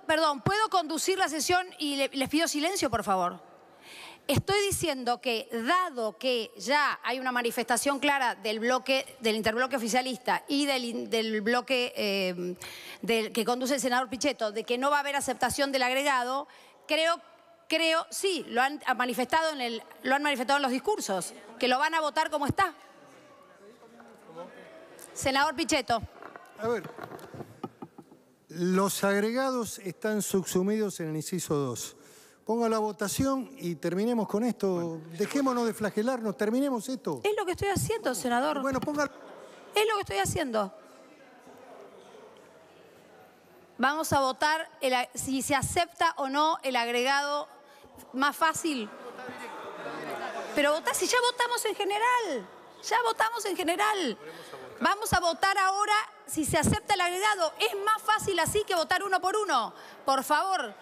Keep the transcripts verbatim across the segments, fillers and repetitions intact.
perdón, ¿puedo conducir la sesión y le, les pido silencio, por favor? Estoy diciendo que, dado que ya hay una manifestación clara del bloque, del interbloque oficialista y del, del bloque eh, del, que conduce el senador Pichetto, de que no va a haber aceptación del agregado, creo, creo, sí, lo han manifestado en el, lo han manifestado en los discursos, que lo van a votar como está. Senador Pichetto. A ver, los agregados están subsumidos en el inciso dos. Ponga la votación y terminemos con esto. Bueno, dejémonos de flagelarnos, terminemos esto. Es lo que estoy haciendo, senador. Bueno, ponga... Es lo que estoy haciendo. Vamos a votar el, si se acepta o no el agregado más fácil. Pero votar, si ya votamos en general. Ya votamos en general. Vamos a votar ahora si se acepta el agregado. Es más fácil así que votar uno por uno. Por favor.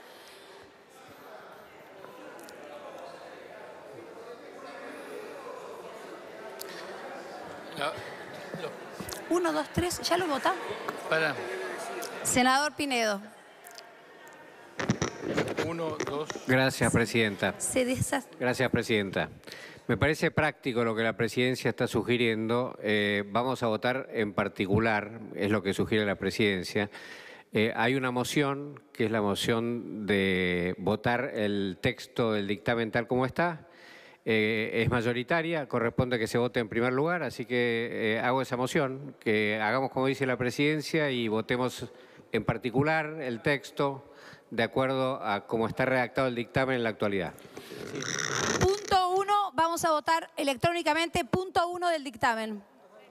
Uno, dos, tres. ¿Ya lo votamos? Para. Senador Pinedo. Uno, dos. Gracias, presidenta. Se deshace. Gracias, presidenta. Me parece práctico lo que la presidencia está sugiriendo. Eh, vamos a votar en particular, es lo que sugiere la presidencia. Eh, hay una moción, que es la moción de votar el texto del dictamen tal como está. Eh, es mayoritaria, corresponde que se vote en primer lugar, así que eh, hago esa moción, que hagamos como dice la presidencia y votemos en particular el texto de acuerdo a cómo está redactado el dictamen en la actualidad. Punto uno, vamos a votar electrónicamente, punto uno del dictamen.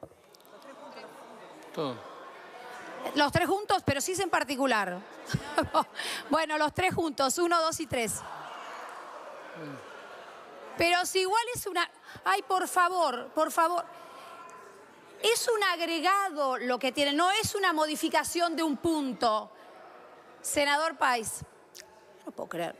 Todo. Los tres juntos, pero sí es en particular. Bueno, los tres juntos, uno, dos y tres. Pero si igual es una... Ay, por favor, por favor. Es un agregado lo que tiene, no es una modificación de un punto. Senador Páez. No puedo creer.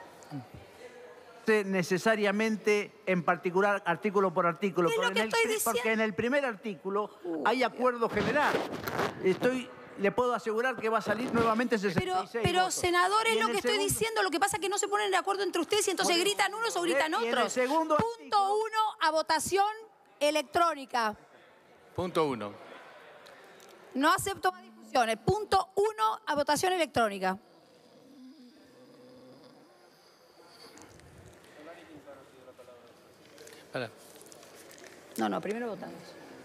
Necesariamente, en particular, artículo por artículo. Es lo porque, que en el, estoy diciendo. porque en el primer artículo uh, hay acuerdo general. Estoy... Le puedo asegurar que va a salir nuevamente sesenta y seis Pero, pero votos. senador, es lo que estoy segundo... diciendo. Lo que pasa es que no se ponen de acuerdo entre ustedes y entonces Bueno, gritan unos o gritan y en otros. el segundo Punto artículo... uno a votación electrónica. Punto uno. No acepto más discusiones. Punto uno a votación electrónica. Para. No, no, primero votamos.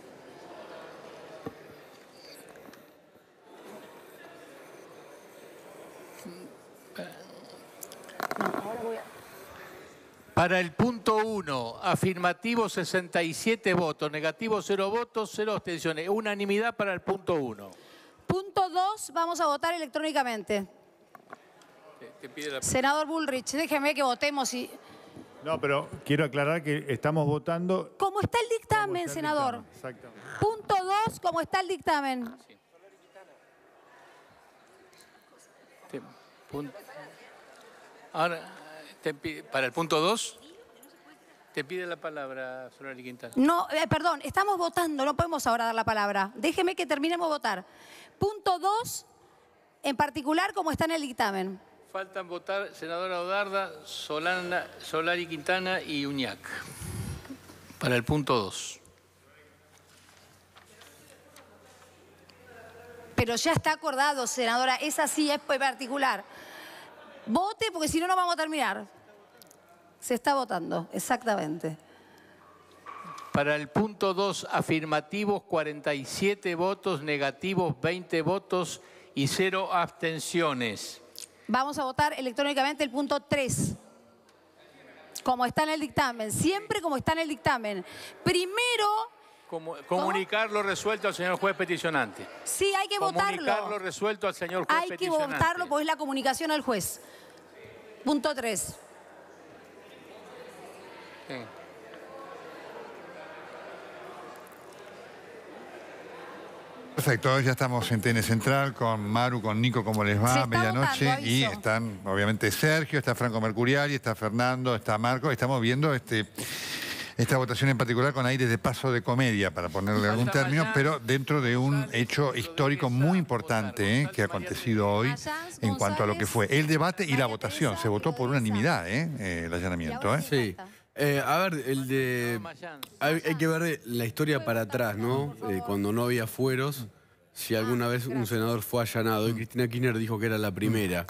No, ahora voy a... Para el punto uno, afirmativo sesenta y siete votos, negativo cero votos, cero abstenciones. Unanimidad para el punto uno. Punto dos, vamos a votar electrónicamente. Te, te pide la... Senador Bullrich, déjeme que votemos y... No, pero quiero aclarar que estamos votando... Como está el dictamen, está el senador. dictamen, exactamente. Punto dos, como está el dictamen. Sí. Te, punto... Ahora, te pide, para el punto dos, te pide la palabra, Solari Quintana. No, eh, perdón, estamos votando, no podemos ahora dar la palabra. Déjeme que terminemos de votar. Punto dos, en particular, como está en el dictamen. Faltan votar senadora Odarda, Solana, Solari Quintana y Uñac. Para el punto dos. Pero ya está acordado, senadora, esa sí es particular. Vote, porque si no, no vamos a terminar. Se está votando, exactamente. Para el punto dos, afirmativos cuarenta y siete votos, negativos veinte votos y cero abstenciones. Vamos a votar electrónicamente el punto tres. Como está en el dictamen, siempre como está en el dictamen. Primero... Como, comunicar lo resuelto al señor juez peticionante. Sí, hay que votarlo. Comunicar lo resuelto al señor juez Hay que peticionante. votarlo porque es la comunicación al juez. Punto tres. Sí. Perfecto, ya estamos en T N Central con Maru, con Nico, ¿cómo les va? Medianoche. Votando, y están, obviamente, Sergio, está Franco Mercuriali, está Fernando, está Marco. Estamos viendo este esta votación en particular con aires de paso de comedia, para ponerle algún término, pero dentro de un hecho histórico muy importante ¿eh? que ha acontecido hoy en cuanto a lo que fue el debate y la votación. Se votó por unanimidad ¿eh? Eh, el allanamiento. ¿eh? Sí. Eh, a ver, el de... Hay, hay que ver la historia para atrás, ¿no? Eh, cuando no había fueros, si alguna vez un senador fue allanado, y Cristina Kirchner dijo que era la primera.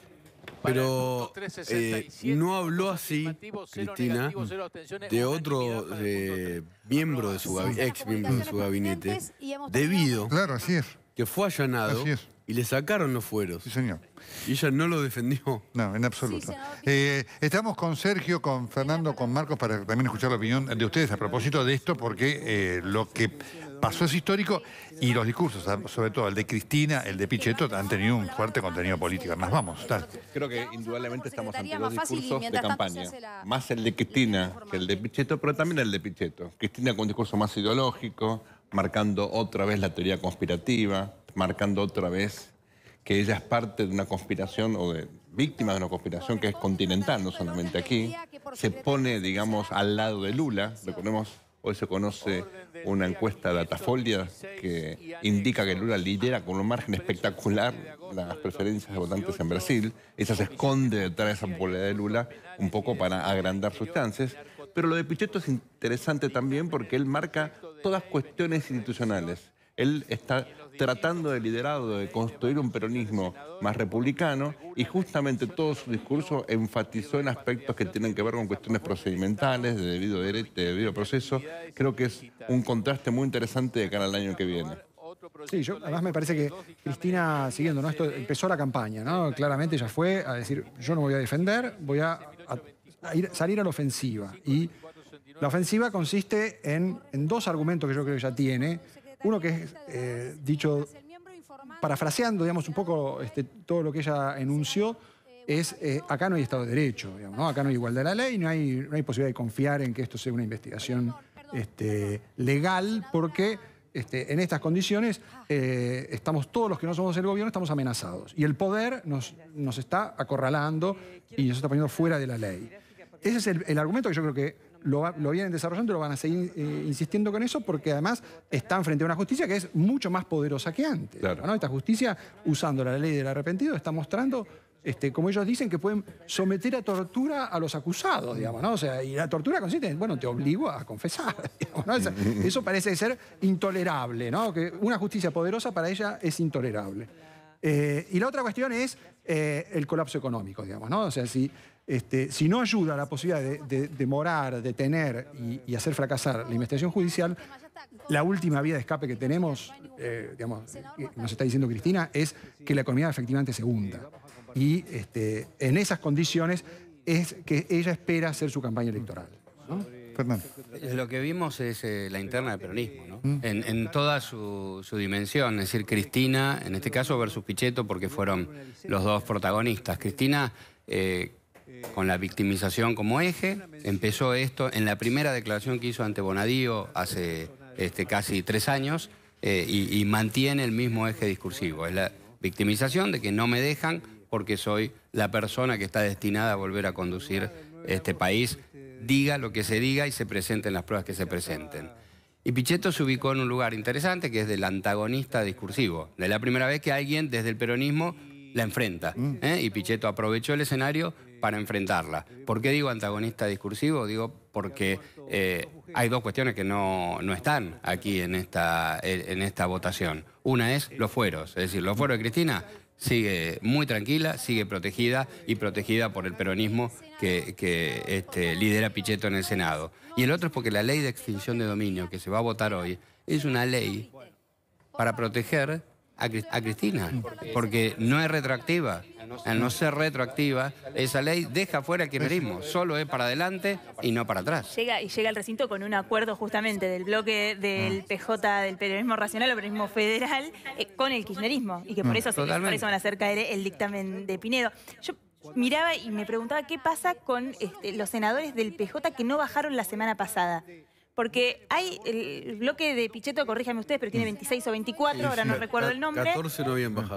Pero eh, no habló así, Cristina, de otro eh, miembro de su gabinete, ex miembro de su gabinete, debido Claro, así es. que fue allanado Así es. y le sacaron los fueros. Sí, señor. Y ella no lo defendió. No, en absoluto. Eh, estamos con Sergio, con Fernando, con Marcos para también escuchar la opinión de ustedes a propósito de esto, porque eh, lo que pasó es histórico y los discursos, sobre todo el de Cristina, el de Pichetto, han tenido un fuerte contenido político. Además, vamos. Dale. Creo que indudablemente estamos ante dos discursos de campaña. Más el de Cristina que el de Pichetto, pero también el de Pichetto. Cristina con un discurso más ideológico, marcando otra vez la teoría conspirativa, marcando otra vez que ella es parte de una conspiración o de víctima de una conspiración que es continental, no solamente aquí. Se pone, digamos, al lado de Lula. Recordemos, hoy se conoce una encuesta de Datafolia que indica que Lula lidera con un margen espectacular las preferencias de votantes en Brasil. Ella se esconde detrás de esa popularidad de Lula un poco para agrandar sus chances. Pero lo de Pichetto es interesante también porque él marca todas cuestiones institucionales. Él está tratando de liderado, de construir un peronismo más republicano y justamente todo su discurso enfatizó en aspectos que tienen que ver con cuestiones procedimentales, de debido derecho, de debido proceso. Creo que es un contraste muy interesante de cara al año que viene. Sí, yo además me parece que Cristina, siguiendo, ¿no? Esto empezó la campaña, ¿no? Claramente ella fue a decir, yo no me voy a defender, voy a, a, a ir, salir a la ofensiva. Y la ofensiva consiste en, en dos argumentos que yo creo que ella tiene. Uno que es, eh, dicho, parafraseando, digamos, un poco este, todo lo que ella enunció, es eh, acá no hay Estado de Derecho, digamos, ¿no? Acá no hay igualdad de la ley, no hay, no hay posibilidad de confiar en que esto sea una investigación este, legal, porque este, en estas condiciones eh, estamos todos los que no somos el gobierno, estamos amenazados. Y el poder nos, nos está acorralando y nos está poniendo fuera de la ley. Ese es el, el argumento que yo creo que Lo, lo vienen desarrollando y lo van a seguir eh, insistiendo con eso porque además están frente a una justicia que es mucho más poderosa que antes. Claro. ¿no? Esta justicia, usando la ley del arrepentido, está mostrando, este, como ellos dicen, que pueden someter a tortura a los acusados, digamos, ¿no? O sea, y la tortura consiste en, bueno, te obligo a confesar, digamos, ¿no? Eso, eso parece ser intolerable, ¿no? Que una justicia poderosa para ella es intolerable. Eh, y la otra cuestión es eh, el colapso económico, digamos, ¿no? O sea, si... Este, si no ayuda a la posibilidad de, de, de demorar, detener y, y hacer fracasar la investigación judicial, la última vía de escape que tenemos, eh, digamos, que nos está diciendo Cristina, es que la economía efectivamente se hunda. Y este, en esas condiciones es que ella espera hacer su campaña electoral, ¿no? Fernando. Lo que vimos es eh, la interna del peronismo, ¿no? ¿Mm? en, en toda su, su dimensión, es decir, Cristina, en este caso versus Pichetto, porque fueron los dos protagonistas. Cristina... Eh, con la victimización como eje, empezó esto en la primera declaración que hizo ante Bonadío hace este, casi tres años eh, y, y mantiene el mismo eje discursivo. Es la victimización de que no me dejan porque soy la persona que está destinada a volver a conducir este país, diga lo que se diga y se presenten las pruebas que se presenten. Y Pichetto se ubicó en un lugar interesante que es del antagonista discursivo. Es la primera vez que alguien desde el peronismo la enfrenta. ¿eh? Y Pichetto aprovechó el escenario para enfrentarla. ¿Por qué digo antagonista discursivo? Digo porque eh, hay dos cuestiones que no, no están aquí en esta, en esta votación. Una es los fueros, es decir, los fueros de Cristina sigue muy tranquila, sigue protegida y protegida por el peronismo que, que este, lidera Pichetto en el Senado. Y el otro es porque la ley de extinción de dominio que se va a votar hoy es una ley para proteger a, a Cristina, porque no es retroactiva. Al no ser retroactiva, esa ley deja fuera el kirchnerismo, solo es para adelante y no para atrás. Llega y llega al recinto con un acuerdo justamente del bloque del P J, del peronismo racional, el peronismo federal, eh, con el kirchnerismo, y que por eso, se, por eso van a hacer caer el dictamen de Pinedo. Yo miraba y me preguntaba qué pasa con este, los senadores del P J que no bajaron la semana pasada. Porque hay el bloque de Pichetto, corríjame ustedes, pero tiene veintiséis o veinticuatro, ahora no recuerdo el nombre. catorce no habían bajado.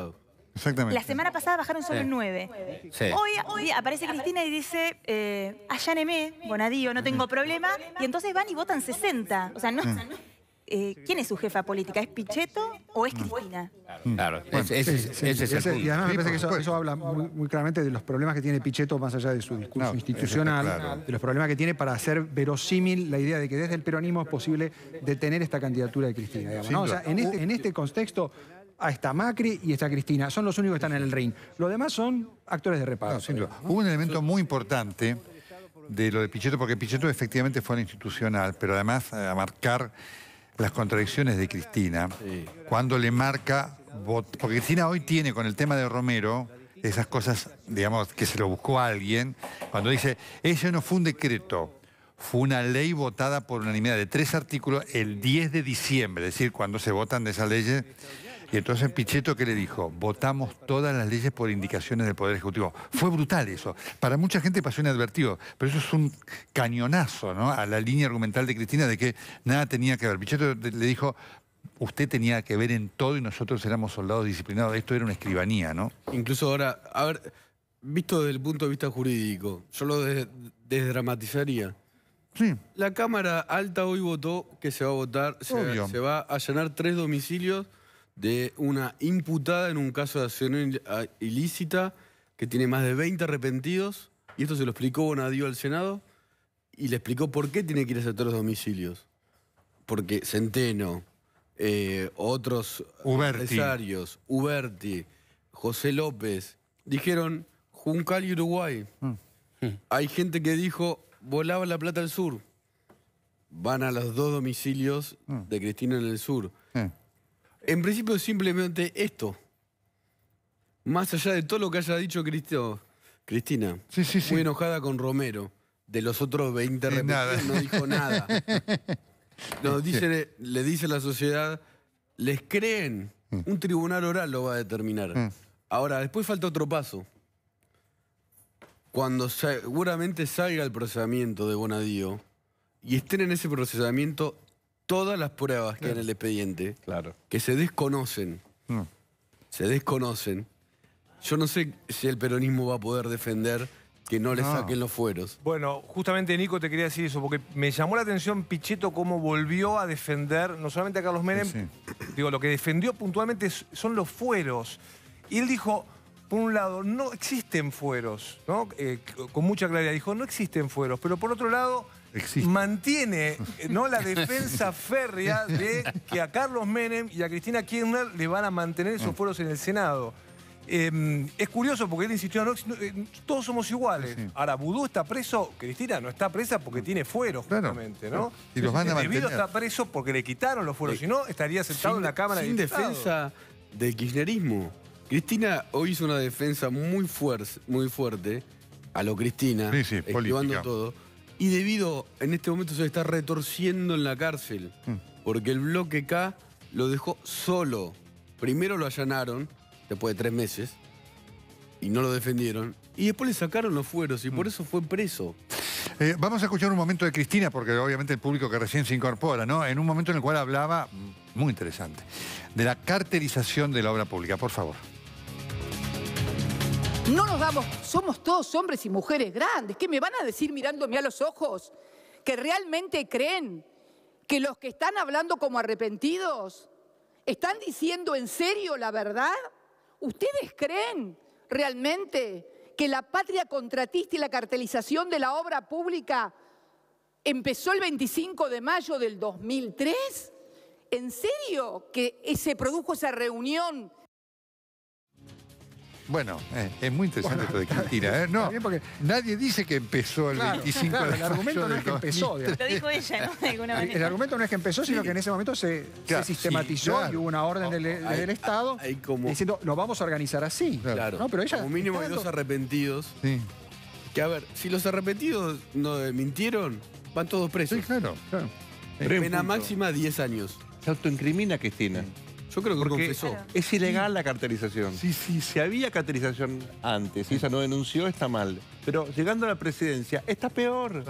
Exactamente. La semana pasada bajaron solo Sí. nueve. Sí. Hoy, hoy aparece Cristina y dice, eh, alláneme, Bonadío, no tengo problema. Y entonces van y votan sesenta. O sea, no... Eh, ¿quién es su jefa política? ¿Es Pichetto o es Cristina? Claro, Bueno, ese, ese- sí, sí, ese es el ese- punto. y además me Sí, parece por que eso, supuesto. eso habla muy, muy claramente de los problemas que tiene Pichetto más allá de su discurso No, institucional, eso está claro. de los problemas que tiene para hacer verosímil la idea de que desde el peronismo es posible detener esta candidatura de Cristina. Digamos, Sin ¿no? O duda. sea, en este, en este contexto ah, está Macri y está Cristina. Son los únicos que están en el ring. Los demás son actores de reparto. No, sin duda. Hubo un elemento muy importante de lo de Pichetto, porque Pichetto efectivamente fue al institucional, pero además a marcar las contradicciones de Cristina, cuando le marca, vot- porque Cristina hoy tiene con el tema de Romero esas cosas, digamos, que se lo buscó a alguien, cuando dice, ese no fue un decreto, fue una ley votada por unanimidad de tres artículos el diez de diciembre, es decir, cuando se votan de esas leyes. Y entonces Pichetto, ¿qué le dijo? Votamos todas las leyes por indicaciones del Poder Ejecutivo. Fue brutal eso. Para mucha gente pasó inadvertido, pero eso es un cañonazo, ¿no?, a la línea argumental de Cristina de que nada tenía que ver. Pichetto le dijo, usted tenía que ver en todo y nosotros éramos soldados disciplinados. Esto era una escribanía, ¿no? Incluso ahora, a ver, visto desde el punto de vista jurídico, yo lo des- desdramatizaría. Sí. La Cámara Alta hoy votó que se va a votar, se, Obvio. se va a allanar tres domicilios de una imputada en un caso de acción il- a- ilícita que tiene más de veinte arrepentidos, y esto se lo explicó Bonadío al Senado, y le explicó por qué tiene que ir a esos tres domicilios. Porque Centeno, eh, otros Uberti. empresarios, Uberti, José López, dijeron Juncal y Uruguay. Hay gente que dijo, volaba la plata al sur. Van a los dos domicilios de Cristina en el sur. En principio es simplemente esto. Más allá de todo lo que haya dicho Cristo, Cristina, Sí, sí, sí. muy enojada con Romero. De los otros veinte Sí, nada. arrepentidos no dijo nada. Nos dice, le dice a la sociedad, ¿les creen? Un tribunal oral lo va a determinar. Ahora, después falta otro paso. Cuando seguramente salga el procesamiento de Bonadío y estén en ese procesamiento todas las pruebas que hay en el expediente, Claro. que se desconocen, No. se desconocen, yo no sé si el peronismo va a poder defender que no le No. saquen los fueros. Bueno, justamente Nico te quería decir eso, porque me llamó la atención Pichetto cómo volvió a defender, no solamente a Carlos Menem, Sí, digo, lo que defendió puntualmente es- son los fueros. Y él dijo, por un lado, no existen fueros, ¿no? Eh, con mucha claridad dijo, no existen fueros, pero por otro lado, Existe. mantiene, eh, ¿no?, la defensa férrea de que a Carlos Menem y a Cristina Kirchner le van a mantener esos fueros en el Senado. Eh, es curioso porque él insistió, no, no, eh, todos somos iguales. Sí. Ahora, Vudú está preso, Cristina no está presa porque tiene fueros, Claro, justamente, claro. ¿no? Y los van a Debido mantener. está preso porque le quitaron los fueros, si no, estaría sentado en la Cámara sin de Diputados. defensa del kirchnerismo. Cristina hoy hizo una defensa muy, fuer- muy fuerte a lo Cristina, Sí, sí, esquivando política. todo. Y debido, en este momento se está retorciendo en la cárcel, porque el bloque K lo dejó solo. Primero lo allanaron, después de tres meses, y no lo defendieron. Y después le sacaron los fueros, y por eso fue preso. Eh, vamos a escuchar un momento de Cristina, porque obviamente el público que recién se incorpora, ¿no? En un momento en el cual hablaba, mm, muy interesante, de la cartelización de la obra pública. Por favor. No nos damos, somos todos hombres y mujeres grandes. ¿Qué me van a decir mirándome a los ojos? ¿Que realmente creen que los que están hablando como arrepentidos están diciendo en serio la verdad? ¿Ustedes creen realmente que la patria contratista y la cartelización de la obra pública empezó el veinticinco de mayo del dos mil tres? ¿En serio que se produjo esa reunión? Bueno, eh, es muy interesante Bueno, esto de Cristina, ¿eh? No, bien porque- nadie dice que empezó el Claro, veinticinco claro, de el argumento mayo no del es que empezó, dos mil tres. Lo dijo ella, ¿no? De alguna El, manera. el argumento no es que empezó, sino que en ese momento se, Claro, se sistematizó sí, claro. y hubo una orden del, Hay- del Estado hay como- diciendo, lo vamos a organizar así. Claro. ¿No? Pero ella Como mínimo está hay dos dando- arrepentidos. Sí, Que a ver, si los arrepentidos no mintieron, van todos presos. sí, claro, claro. Pero hay un Pena punto. máxima diez años. Se autoincrimina Cristina. Yo creo que Porque confesó. es ilegal la cartelización. Sí, sí. Si había cartelización antes y ella no denunció, está mal. Pero llegando a la presidencia, está peor.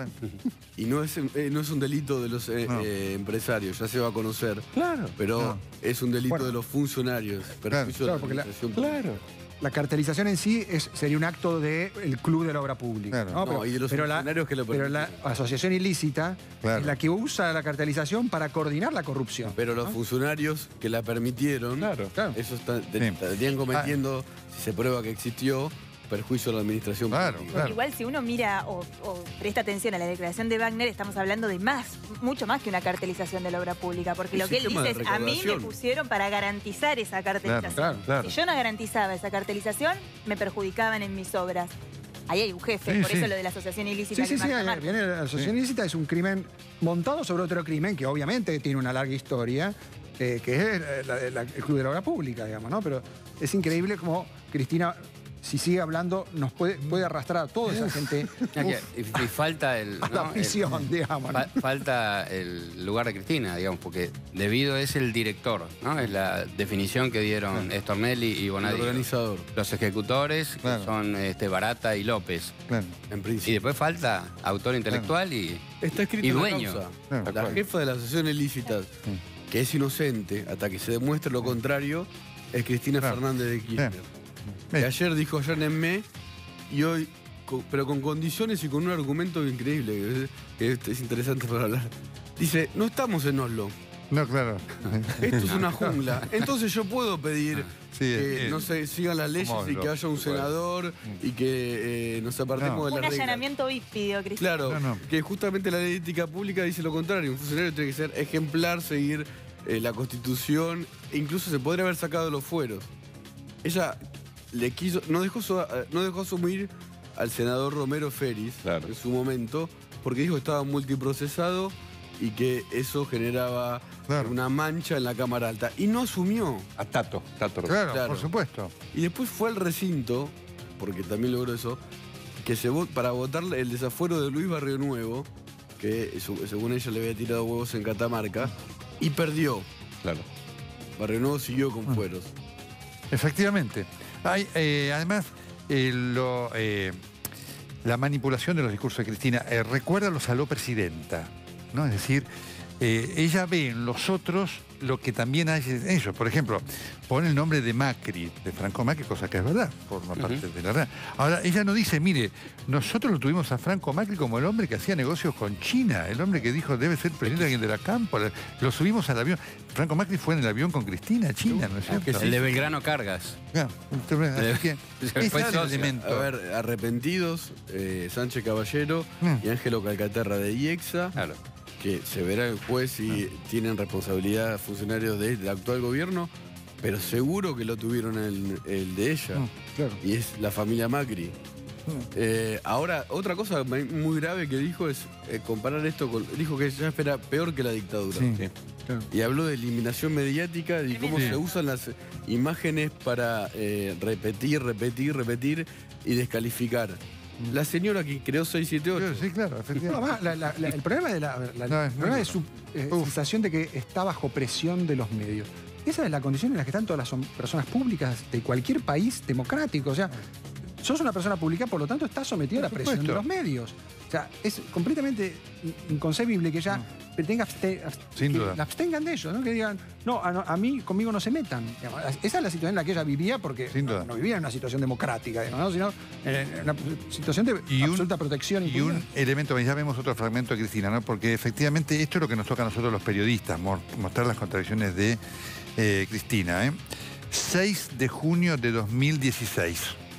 Y no es, eh, no es un delito de los eh, No. eh, empresarios, ya se va a conocer. Claro. Pero No. es un delito Bueno. de los funcionarios. Perjuicio claro, de porque la- administración Claro. La cartelización en sí es, sería un acto del club de la obra pública. Claro. No, y de los pero la, funcionarios que lo pero la permiten. asociación ilícita Claro. es la que usa la cartelización para coordinar la corrupción. Pero los funcionarios que la permitieron, Claro. Claro. eso está, Sí. estarían cometiendo, si se prueba que existió, perjuicio a la administración Claro, pública. claro. Igual si uno mira o, o presta atención a la declaración de Wagner, estamos hablando de más, mucho más que una cartelización de la obra pública, porque Un lo que él sistema dice de es, a mí me recaudación. pusieron para garantizar esa cartelización. Claro, claro. Si yo no garantizaba esa cartelización, me perjudicaban en mis obras. Ahí hay un jefe, Sí, por sí. eso lo de la asociación ilícita. Sí, sí, que sí, marca ahí Marco. viene la asociación ilícita, es un crimen montado sobre otro crimen que obviamente tiene una larga historia, eh, que es eh, la- la- el club de la obra pública, digamos, ¿no? Pero es increíble como Cristina, si sigue hablando, nos puede, puede arrastrar a toda esa gente Ah, que- Y, y falta el, a la ¿no? prisión, El- digamos. ¿no? fa- falta el lugar de Cristina, digamos, porque debido es el director, ¿no? Es la definición que dieron Stornelli y El Bonadío. organizador, Los ejecutores que Claro. son este, Barata y López. Claro. en Y principio. después falta autor intelectual y, Está escrito y en la dueño. causa. Claro, La claro. jefa de la asociación ilícita, que es inocente hasta que se demuestre lo contrario, es Cristina Claro. Fernández de Kirchner. Sí. Que ayer dijo Yanenme y hoy, co- pero con condiciones y con un argumento increíble, que es, que es interesante para hablar. Dice, no estamos en Oslo, No, claro. esto es una jungla. Entonces yo puedo pedir Sí, que eh, no se sigan las leyes como y que Oslo, haya un se puede. senador y que eh, nos apartemos No. de Un las reglas. allanamiento V I P pidió Cristina. Claro, No, no. que justamente la ley de ética pública dice lo contrario. Un funcionario tiene que ser ejemplar, seguir eh, la Constitución, e incluso se podría haber sacado los fueros. Ella le quiso, no dejó, su- no dejó asumir al senador Romero Feris Claro. en su momento, porque dijo que estaba multiprocesado y que eso generaba Claro. una mancha en la Cámara Alta. Y no asumió. A Tato. Tato. Claro, Claro. por supuesto. Y después fue al recinto, porque también logró eso, que se vo- para votar el desafuero de Luis Barrio Nuevo, que su- según ella le había tirado huevos en Catamarca, y perdió. Claro. Barrio Nuevo siguió con fueros. Efectivamente. Hay, eh, además, eh, lo, eh, la manipulación de los discursos de Cristina eh, recuerda a los aló presidenta, ¿no? Es decir, eh, ella ve en los otros lo que también hay en ellos. Por ejemplo, pone el nombre de Macri, de Franco Macri, cosa que es verdad, forma parte de la verdad. Ahora, ella no dice, mire, nosotros lo tuvimos a Franco Macri como el hombre que hacía negocios con China, el hombre que dijo debe ser presidente de alguien de la Campo, lo subimos al avión. Franco Macri fue en el avión con Cristina a China, ¿no es cierto? El de Belgrano Cargas. Claro, así que ese Fue es el socio. elemento. A ver, arrepentidos, eh, Sánchez Caballero Mm. y Ángelo Calcaterra de IEXA, Claro. que se verá el juez si tienen responsabilidad funcionarios del actual gobierno, pero seguro que lo tuvieron el, el de ella. Mm, claro. Y es la familia Macri. Eh, ahora, otra cosa muy grave que dijo es eh, comparar esto con... Dijo que ya era peor que la dictadura. Sí, Sí. claro. Y habló de eliminación mediática y cómo Sí. se usan las imágenes para eh, repetir, repetir, repetir y descalificar. La señora que creó seis siete ocho. Sí, claro, No, efectivamente. además, la- la- la- el problema de la, la- No, es el problema muy de su eh, Uf. sensación de que está bajo presión de los medios. Esa es la condición en la que están todas las som- personas públicas de cualquier país democrático. O sea, sos una persona pública, por lo tanto estás sometido a la Por presión de supuesto. los medios. O sea, es completamente in- inconcebible que ella tenga abste- abst- Sin que duda. la abstengan de ellos, ¿no? Que digan, no a, no, a mí, conmigo no se metan. Digamos, esa es la situación en la que ella vivía, porque Sin no, duda. no vivía en una situación democrática, digamos, ¿no? Sino en una situación de Y un- absoluta protección. Y impunidad. un elemento, ya vemos otro fragmento de Cristina, ¿no? Porque efectivamente esto es lo que nos toca a nosotros los periodistas, mor- mostrar las contradicciones de eh, Cristina. ¿eh? seis de junio de dos mil dieciséis.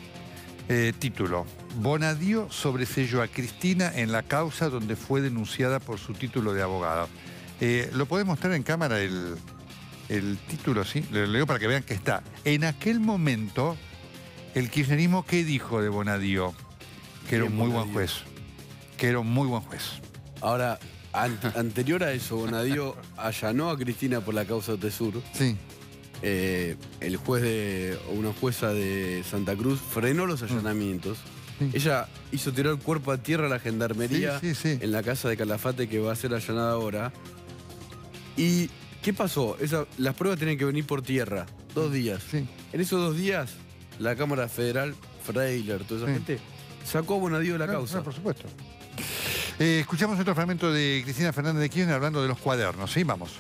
Eh, título. Bonadío sobreselló a Cristina en la causa donde fue denunciada por su título de abogado. Eh, ¿Lo podés mostrar en cámara el, el título? Sí, lo leo para que vean que está. En aquel momento, el kirchnerismo, ¿qué dijo de Bonadío? Que era un Bien, muy buen Bonadío. juez. Que era un muy buen juez. Ahora, an- anterior a eso, Bonadío allanó a Cristina por la causa Tesur. Sí. Eh, el juez de, o una jueza de Santa Cruz frenó los allanamientos. Sí. Ella hizo tirar cuerpo a tierra a la gendarmería Sí, sí, sí. en la casa de Calafate que va a ser allanada ahora. Y ¿Qué pasó? Esa, las pruebas tenían que venir por tierra, dos días. Sí. En esos dos días, la Cámara Federal, Freiler, toda esa Sí. gente, sacó a Bonadío de la Claro, causa. claro, por supuesto. Eh, escuchamos otro fragmento de Cristina Fernández de Kirchner hablando de los cuadernos. Sí, vamos.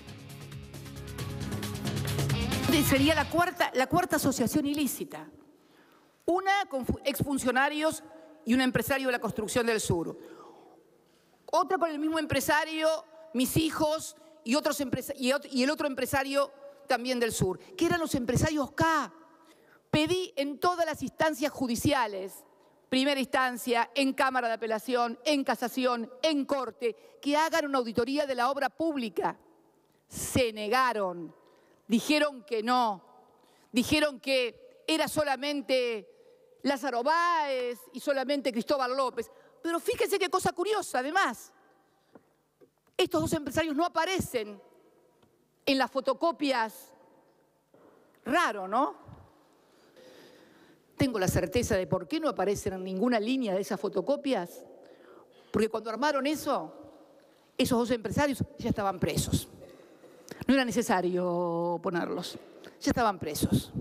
Sería la cuarta, la cuarta asociación ilícita. Una con exfuncionarios y un empresario de la construcción del sur. Otra con el mismo empresario, mis hijos y, otros empresa y, ot y el otro empresario también del sur, que eran los empresarios K. Pedí en todas las instancias judiciales, primera instancia, en Cámara de Apelación, en Casación, en Corte, que hagan una auditoría de la obra pública. Se negaron. Dijeron que no, dijeron que era solamente Lázaro Báez y solamente Cristóbal López. Pero fíjense qué cosa curiosa, además. Estos dos empresarios no aparecen en las fotocopias. Raro, ¿no? Tengo la certeza de por qué no aparecen en ninguna línea de esas fotocopias. Porque cuando armaron eso, esos dos empresarios ya estaban presos. No era necesario ponerlos, ya estaban presos.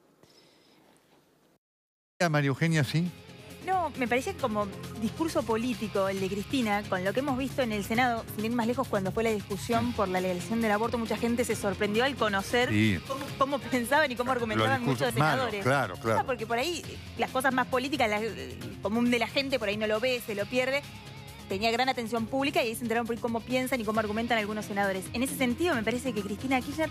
María Eugenia, sí. No, me parece como discurso político el de Cristina, con lo que hemos visto en el Senado, sin ir más lejos, cuando fue la discusión por la legalización del aborto, mucha gente se sorprendió al conocer Sí. cómo, cómo pensaban y cómo argumentaban muchos discursos malos, senadores. claro, claro. Ah, porque por ahí las cosas más políticas, la- el común de la gente, por ahí no lo ve, se lo pierde. Tenía gran atención pública y ahí se enteraron por ahí cómo piensan y cómo argumentan algunos senadores. En ese sentido, me parece que Cristina Kirchner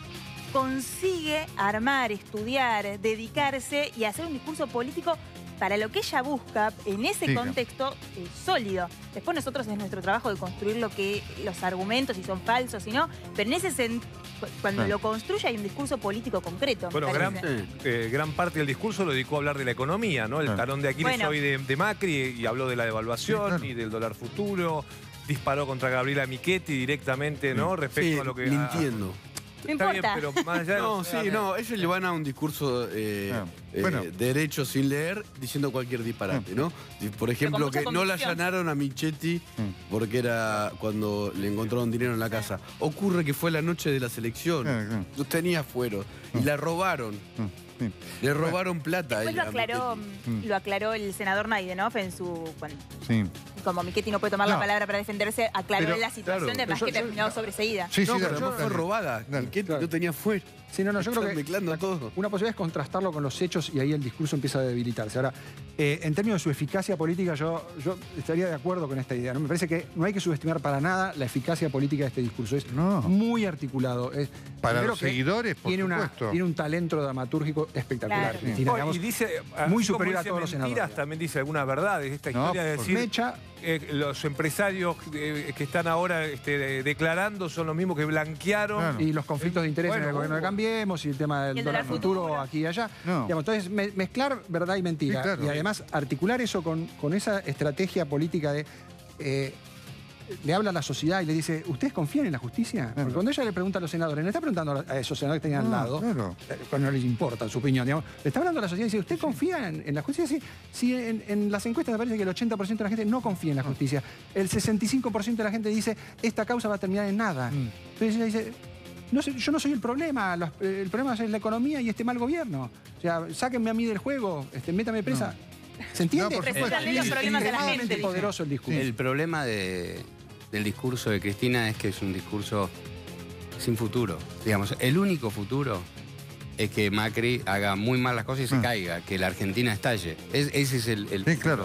consigue armar, estudiar, dedicarse y hacer un discurso político para lo que ella busca en ese Sí, contexto eh, sólido. Después nosotros es nuestro trabajo de construir lo que los argumentos, si son falsos, si no, pero en ese sentido, cuando Ah. lo construye hay un discurso político concreto. me Bueno, gran, parece. eh, gran parte del discurso lo dedicó a hablar de la economía, ¿no? El Ah. talón de Aquiles Bueno. hoy de, de Macri y habló de la devaluación Sí, claro. y del dólar futuro. Disparó contra Gabriela Michetti directamente, ¿no? Respecto Sí, a lo que... mintiendo. No Está bien, importa. pero más allá de No, los- sí, no, ellos le van a un discurso eh, Ah, eh, bueno. derecho sin leer, diciendo cualquier disparate, ¿no? Y, Por ejemplo, mucha que no la convicción. allanaron a Michetti porque era cuando le encontraron dinero en la casa. Ocurre que fue la noche de las elecciones, Claro, claro. no tenía fuero, y la robaron. Sí. Le robaron plata a Después lo ella, aclaró, Michetti. lo aclaró el senador Naidenov en su... Cuando, Sí. como Michetti no puede tomar No. la palabra para defenderse, aclaró Pero, la situación, claro, de más yo- que yo- terminó sobreseída. Sí, No, sí, pero dale, además fue dale. robada. Dale. Michetti Claro. no tenía fuero. Sí, no, no, yo creo Están que mezclando todo. una posibilidad es contrastarlo con los hechos y ahí el discurso empieza a debilitarse. Ahora, eh, en términos de su eficacia política, yo, yo estaría de acuerdo con esta idea, ¿no? Me parece que no hay que subestimar para nada la eficacia política de este discurso. Es No. muy articulado. Es, Para primero los que seguidores, por tiene, una, supuesto. tiene un talento dramatúrgico espectacular. Claro. Cristina, Oh, digamos, y dice, muy así como superior a dice todos los mentiras, senadores. también dice algunas verdades. Esta No, historia de por decir... Mecha, eh, los empresarios eh, que están ahora este, de- declarando son los mismos que blanquearon. Claro. y los conflictos de interés en Bueno, el gobierno de hubo. Cambiemos y el tema del Y el dólar dólar futuro, futuro. aquí y allá. No. Digamos, entonces, me- mezclar verdad y mentira. Sí, claro. Y además articular eso con, con esa estrategia política de... eh, le habla a la sociedad y le dice, ¿ustedes confían en la justicia? Porque cuando ella le pregunta a los senadores, no le está preguntando a esos senadores que tenían al No, lado, claro. eh, cuando no les importa su opinión, digamos, le está hablando a la sociedad y dice, ¿usted confía en, en la justicia? Sí, sí en, en las encuestas me parece que el ochenta por ciento de la gente no confía en la justicia. El sesenta y cinco por ciento de la gente dice, esta causa va a terminar en nada. Entonces ella dice, no sé, yo no soy el problema, los- el problema es la economía y este mal gobierno. O sea, sáquenme a mí del juego, este, métame presa. ¿Se entiende? No, por supuesto. Preséntale los Es problemas a la extremadamente gente, dice. poderoso el discurso. El problema de- del discurso de Cristina es que es un discurso sin futuro. Digamos, el único futuro es que Macri haga muy mal las cosas y se Mm. caiga, que la Argentina estalle. Es- ese es el, el Sí, claro.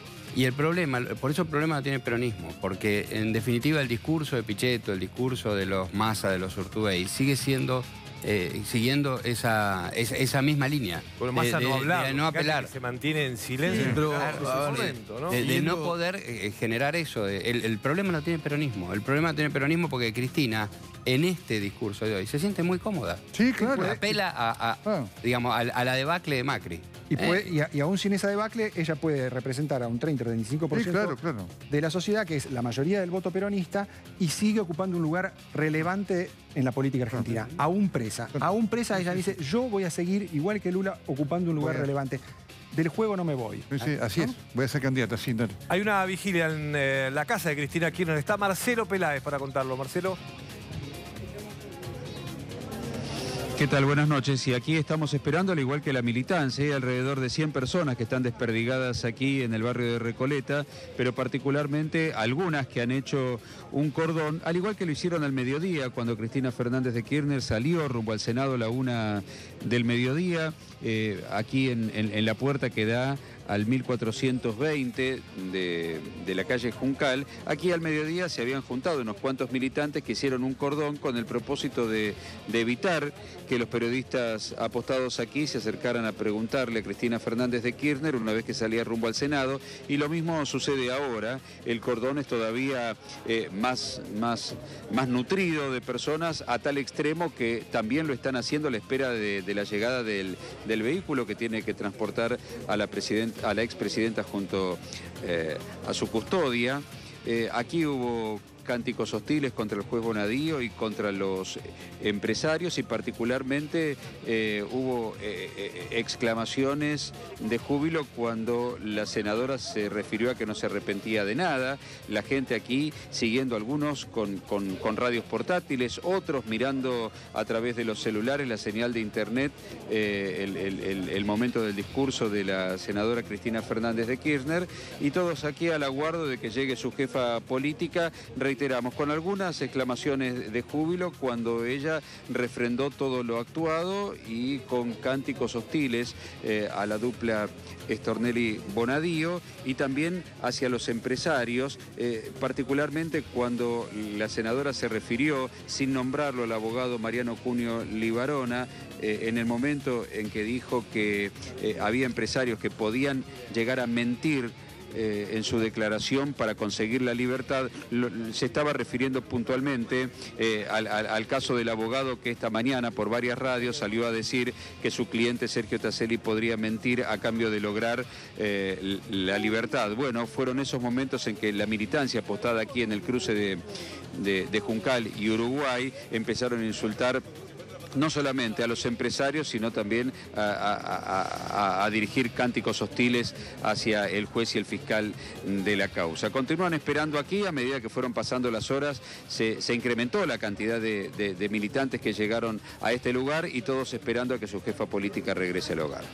Y el problema, por eso el problema lo tiene el peronismo, porque en definitiva el discurso de Pichetto, el discurso de los Massa, de los Urtubey, sigue siendo, eh, siguiendo esa, esa, esa misma línea. Bueno, de- Massa de- no hablar. de no apelar. Se mantiene en silencio. Sí, pero, en a ese ver, momento, ¿no? De, de no Viendo- poder eh, generar eso. de- el, el problema lo tiene el peronismo. El problema lo tiene el peronismo porque Cristina, en este discurso de hoy, se siente muy cómoda. Sí, claro. Apela a, a, Ah. digamos, a, a la debacle de Macri. Y, ¿eh? puede- y a- y aún sin esa debacle, ella puede representar a un treinta o veinticinco por Sí, ciento claro, claro. de la sociedad, que es la mayoría del voto peronista, y sigue ocupando un lugar relevante en la política argentina. Aún presa. Aún presa, ella dice, yo voy a seguir, igual que Lula, ocupando un lugar Voy a- relevante. Del juego no me voy. Sí, sí, así es. Voy a ser candidata, sí, dale. Hay una vigilia en eh, la casa de Cristina Kirchner. Está Marcelo Peláez para contarlo. Marcelo. ¿Qué tal? Buenas noches. Y aquí estamos esperando, al igual que la militancia, hay alrededor de cien personas que están desperdigadas aquí en el barrio de Recoleta, pero particularmente algunas que han hecho un cordón, al igual que lo hicieron al mediodía, cuando Cristina Fernández de Kirchner salió rumbo al Senado a la una del mediodía, eh, aquí en, en, en la puerta que da al mil cuatrocientos veinte de, de la calle Juncal. Aquí al mediodía se habían juntado unos cuantos militantes que hicieron un cordón con el propósito de, de evitar que los periodistas apostados aquí se acercaran a preguntarle a Cristina Fernández de Kirchner una vez que salía rumbo al Senado, y lo mismo sucede ahora. El cordón es todavía eh, más, más, más nutrido de personas, a tal extremo que también lo están haciendo a la espera de, de la llegada del, del vehículo que tiene que transportar a la presidenta a la expresidenta junto eh, a su custodia. Eh, aquí hubo cánticos hostiles contra el juez Bonadío y contra los empresarios, y particularmente eh, hubo eh, exclamaciones de júbilo cuando la senadora se refirió a que no se arrepentía de nada. La gente aquí siguiendo, algunos con, con, con radios portátiles, otros mirando a través de los celulares la señal de internet, eh, el, el, el, el momento del discurso de la senadora Cristina Fernández de Kirchner, y todos aquí al aguardo de que llegue su jefa política, reiteramos, con algunas exclamaciones de júbilo cuando ella refrendó todo lo actuado, y con cánticos hostiles eh, a la dupla Stornelli-Bonadío, y también hacia los empresarios, eh, particularmente cuando la senadora se refirió, sin nombrarlo, al abogado Mariano Cunio Libarona, eh, en el momento en que dijo que eh, había empresarios que podían llegar a mentir Eh, en su declaración para conseguir la libertad. Lo, se estaba refiriendo puntualmente eh, al, al, al caso del abogado que esta mañana por varias radios salió a decir que su cliente Sergio Taselli podría mentir a cambio de lograr eh, la libertad. Bueno, fueron esos momentos en que la militancia apostada aquí en el cruce de, de, de Juncal y Uruguay empezaron a insultar no solamente a los empresarios, sino también a, a, a, a dirigir cánticos hostiles hacia el juez y el fiscal de la causa. Continúan esperando aquí. A medida que fueron pasando las horas, se, se incrementó la cantidad de, de, de militantes que llegaron a este lugar, y todos esperando a que su jefa política regrese al hogar.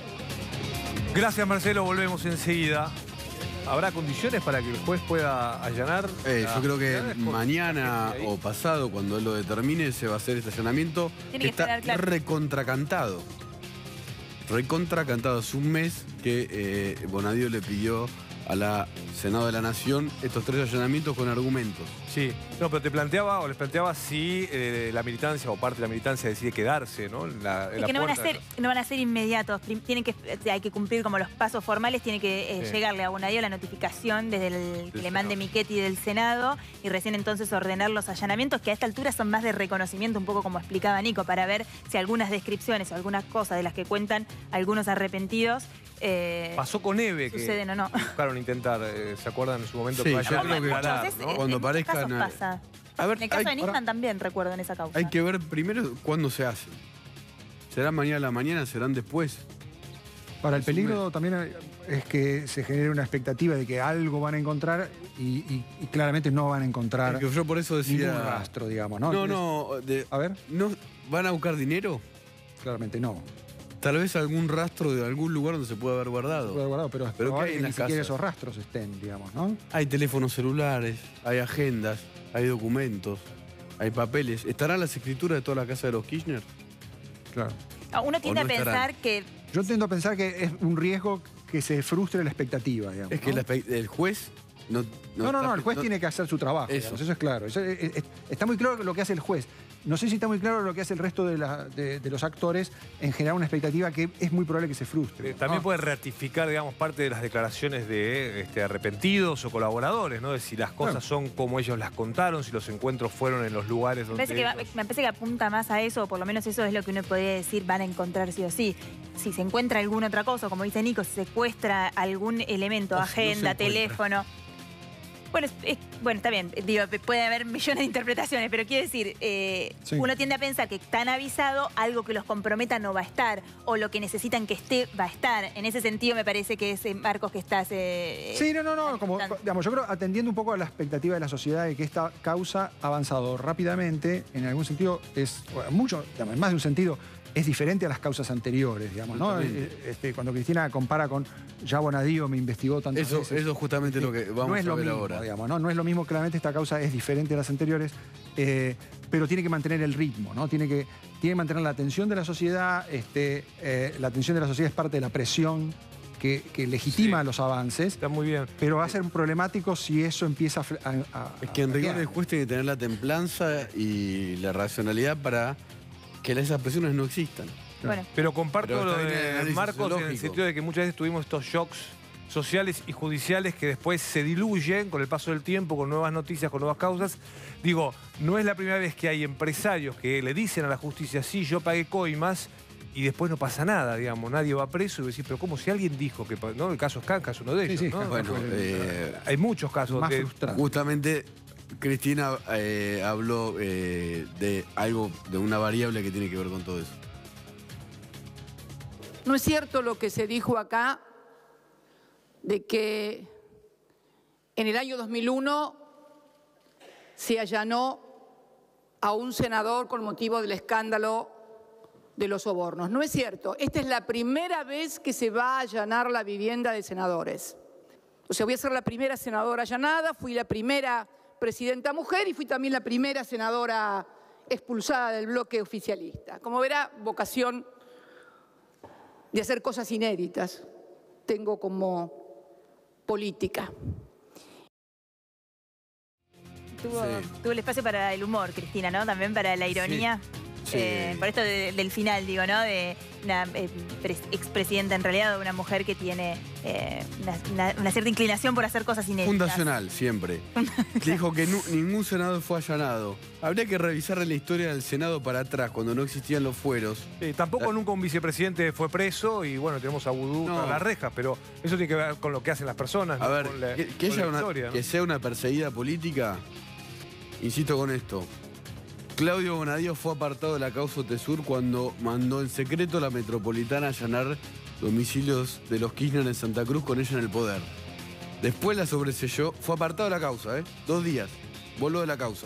Gracias, Marcelo. Volvemos enseguida. ¿Habrá condiciones para que el juez pueda allanar? Eh, la... Yo creo que mañana o pasado, cuando él lo determine, se va a hacer este allanamiento. Tiene que que está claro. recontracantado. Recontracantado. Hace un mes que eh, Bonadío le pidió a la Senado de la Nación estos tres allanamientos con argumentos. Sí, no, pero te planteaba, o les planteaba si eh, la militancia o parte de la militancia decide quedarse, ¿no? En la, en es la que no van, a puerta. ser, no van a ser inmediatos. Tienen que, hay que cumplir como los pasos formales. Tiene que eh, Sí. llegarle a Bonadío la notificación desde el que le mande Michetti del Senado, y recién entonces ordenar los allanamientos, que a esta altura son más de reconocimiento, un poco como explicaba Nico, para ver si algunas descripciones o algunas cosas de las que cuentan algunos arrepentidos eh, Pasó con Eve, que suceden o no. buscaron intentar, eh, ¿se acuerdan en su momento? Sí, que yo vayan creo a que declarar, Muchos, ¿no? es- Cuando en muchos parezcan casos a- pasa. A ver, En el caso hay- de Nisman también recuerdo en esa causa. Hay que ver primero cuándo se hace. ¿Será mañana a la mañana? ¿Serán después? Para el peligro también es que se genere una expectativa de que algo van a encontrar y, y- y claramente no van a encontrar Es que yo por eso decía... ningún rastro, digamos, ¿no? No, Entonces, no, de- a ver, ¿no van a buscar dinero? claramente no. Tal vez algún rastro de algún lugar donde se puede haber guardado. Puede guardado, pero es Pero ¿qué probable hay que en ni las siquiera casas? esos rastros estén, digamos, ¿no? Hay teléfonos celulares, hay agendas, hay documentos, hay papeles. ¿Estarán las escrituras de toda la casa de los Kirchner? Claro. Uno tiende ¿O a no pensar estarán? que Yo tiendo a pensar que es un riesgo que se frustre la expectativa, digamos. Es que ¿no? la espe- el juez no... No, no, no, está- el juez tiene que hacer su trabajo. Eso. Eso, eso es claro. Eso es- es- está muy claro lo que hace el juez. No sé si está muy claro lo que hace el resto de, la- de- de los actores en generar una expectativa que es muy probable que se frustre. Eh, También ¿no? puede ratificar, digamos, parte de las declaraciones de este, arrepentidos o colaboradores, ¿no? De si las cosas Claro. son como ellos las contaron, si los encuentros fueron en los lugares Me donde... parece, que va- ellos- me parece que apunta más a eso, o por lo menos eso es lo que uno podría decir, van a encontrar sí o sí. Si se encuentra alguna otra cosa, como dice Nico, si secuestra algún elemento, O si no se agenda, encuentra. teléfono. Bueno, es, es bueno, está bien, digo, puede haber millones de interpretaciones, pero quiero decir, eh, sí. uno tiende a pensar que tan avisado, algo que los comprometa no va a estar, o lo que necesitan que esté va a estar. En ese sentido me parece que es, Marcos, que estás... Eh, sí, no, no, no, como, digamos, yo creo, atendiendo un poco a la expectativa de la sociedad de que esta causa ha avanzado rápidamente, en algún sentido es, bueno, mucho, digamos, en más de un sentido, es diferente a las causas anteriores, digamos, ¿no? Este, cuando Cristina compara con ya Bonadío me investigó tantas eso, veces. Eso es justamente lo que vamos no es a lo ver mismo, ahora. Digamos, ¿no? No es lo mismo, claramente esta causa es diferente a las anteriores, eh, pero tiene que mantener el ritmo, ¿no? Tiene que, tiene que mantener la atención de la sociedad, este, eh, la atención de la sociedad es parte de la presión que, que legitima sí. los avances. Está muy bien. Pero va a ser problemático si eso empieza a... a, a es que en rigor el juez tiene que tener la templanza y la racionalidad para que esas presiones no existan. Bueno. Pero comparto Pero lo de Marcos en el sentido de que muchas veces tuvimos estos shocks sociales y judiciales que después se diluyen con el paso del tiempo, con nuevas noticias, con nuevas causas. Digo, no es la primera vez que hay empresarios que le dicen a la justicia, sí, yo pagué coimas, y después no pasa nada, digamos, nadie va preso y decir, pero como si alguien dijo que... ¿no? El caso Scanca es uno de ellos, sí, sí, ¿no? Bueno, eh, hay muchos casos más de... frustrantes. Justamente Cristina eh, habló eh, de algo, de una variable que tiene que ver con todo eso. No es cierto lo que se dijo acá de que en el año dos mil uno se allanó a un senador con motivo del escándalo de los sobornos. No es cierto. Esta es la primera vez que se va a allanar la vivienda de senadores. O sea, voy a ser la primera senadora allanada, fui la primera presidenta mujer y fui también la primera senadora expulsada del bloque oficialista. Como verá, vocación de hacer cosas inéditas tengo como política. Tuvo, sí. tuvo el espacio para el humor, Cristina, ¿no? También para la ironía. Sí. Sí. Eh, por esto de, del final, digo, ¿no? De una eh, expresidenta en realidad, de una mujer que tiene eh, una, una, una cierta inclinación por hacer cosas inéditas. Fundacional, siempre. Dijo que no, ningún senador fue allanado. Habría que revisar la historia del Senado para atrás, cuando no existían los fueros. Sí, tampoco la... nunca un vicepresidente fue preso y bueno, tenemos a Vudú no. a las rejas, pero eso tiene que ver con lo que hacen las personas. A ¿no? ver, con la, que, que, con la una, historia, ¿no? que sea una perseguida política, insisto con esto. Claudio Bonadío fue apartado de la causa Tesur cuando mandó en secreto a la Metropolitana a allanar domicilios de los Kirchner en Santa Cruz con ella en el poder. Después la sobreselló, fue apartado de la causa, ¿eh? Dos días, voló de la causa.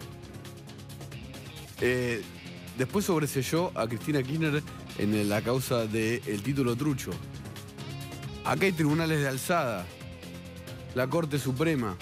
Eh, después sobreselló a Cristina Kirchner en la causa del título trucho. Acá hay tribunales de alzada, la Corte Suprema.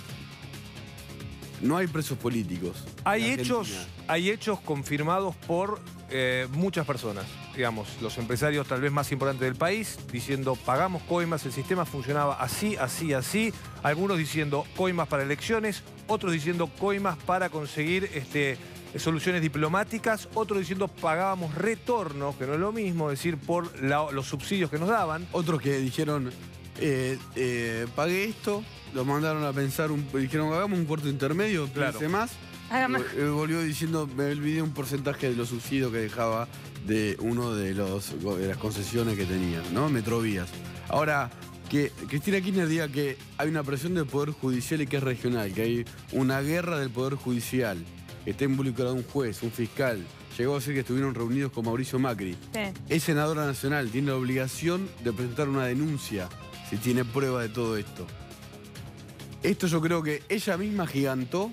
No hay presos políticos. Hay hechos, hay hechos confirmados por eh, muchas personas. Digamos, los empresarios tal vez más importantes del país, diciendo pagamos coimas, el sistema funcionaba así, así, así. Algunos diciendo coimas para elecciones, otros diciendo coimas para conseguir este, soluciones diplomáticas, otros diciendo pagábamos retornos, que no es lo mismo, es decir, por la, los subsidios que nos daban. Otros que dijeron, eh, eh, pagué esto, lo mandaron a pensar, un, dijeron, hagamos un puerto intermedio, claro. más. Y, volvió diciendo, me olvidé un porcentaje de los subsidios que dejaba de uno de, los, de las concesiones que tenía, ¿no? Metrovías. Ahora, que Cristina Kirchner diga que hay una presión del Poder Judicial y que es regional, que hay una guerra del Poder Judicial, que está involucrado un juez, un fiscal, llegó a decir que estuvieron reunidos con Mauricio Macri. Sí. Es senadora nacional, tiene la obligación de presentar una denuncia si tiene prueba de todo esto. Esto yo creo que ella misma gigantó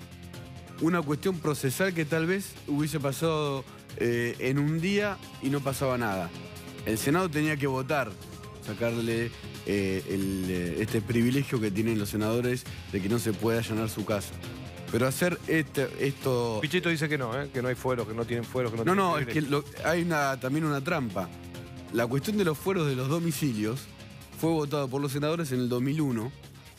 una cuestión procesal que tal vez hubiese pasado eh, en un día y no pasaba nada. El Senado tenía que votar, sacarle eh, el, eh, este privilegio que tienen los senadores de que no se pueda allanar su casa. Pero hacer este, esto... Pichetto dice que no, ¿eh? Que no hay fueros, que no tienen fueros, que no, no tienen... No, no, es que lo, hay una, también una trampa. La cuestión de los fueros de los domicilios fue votada por los senadores en el dos mil uno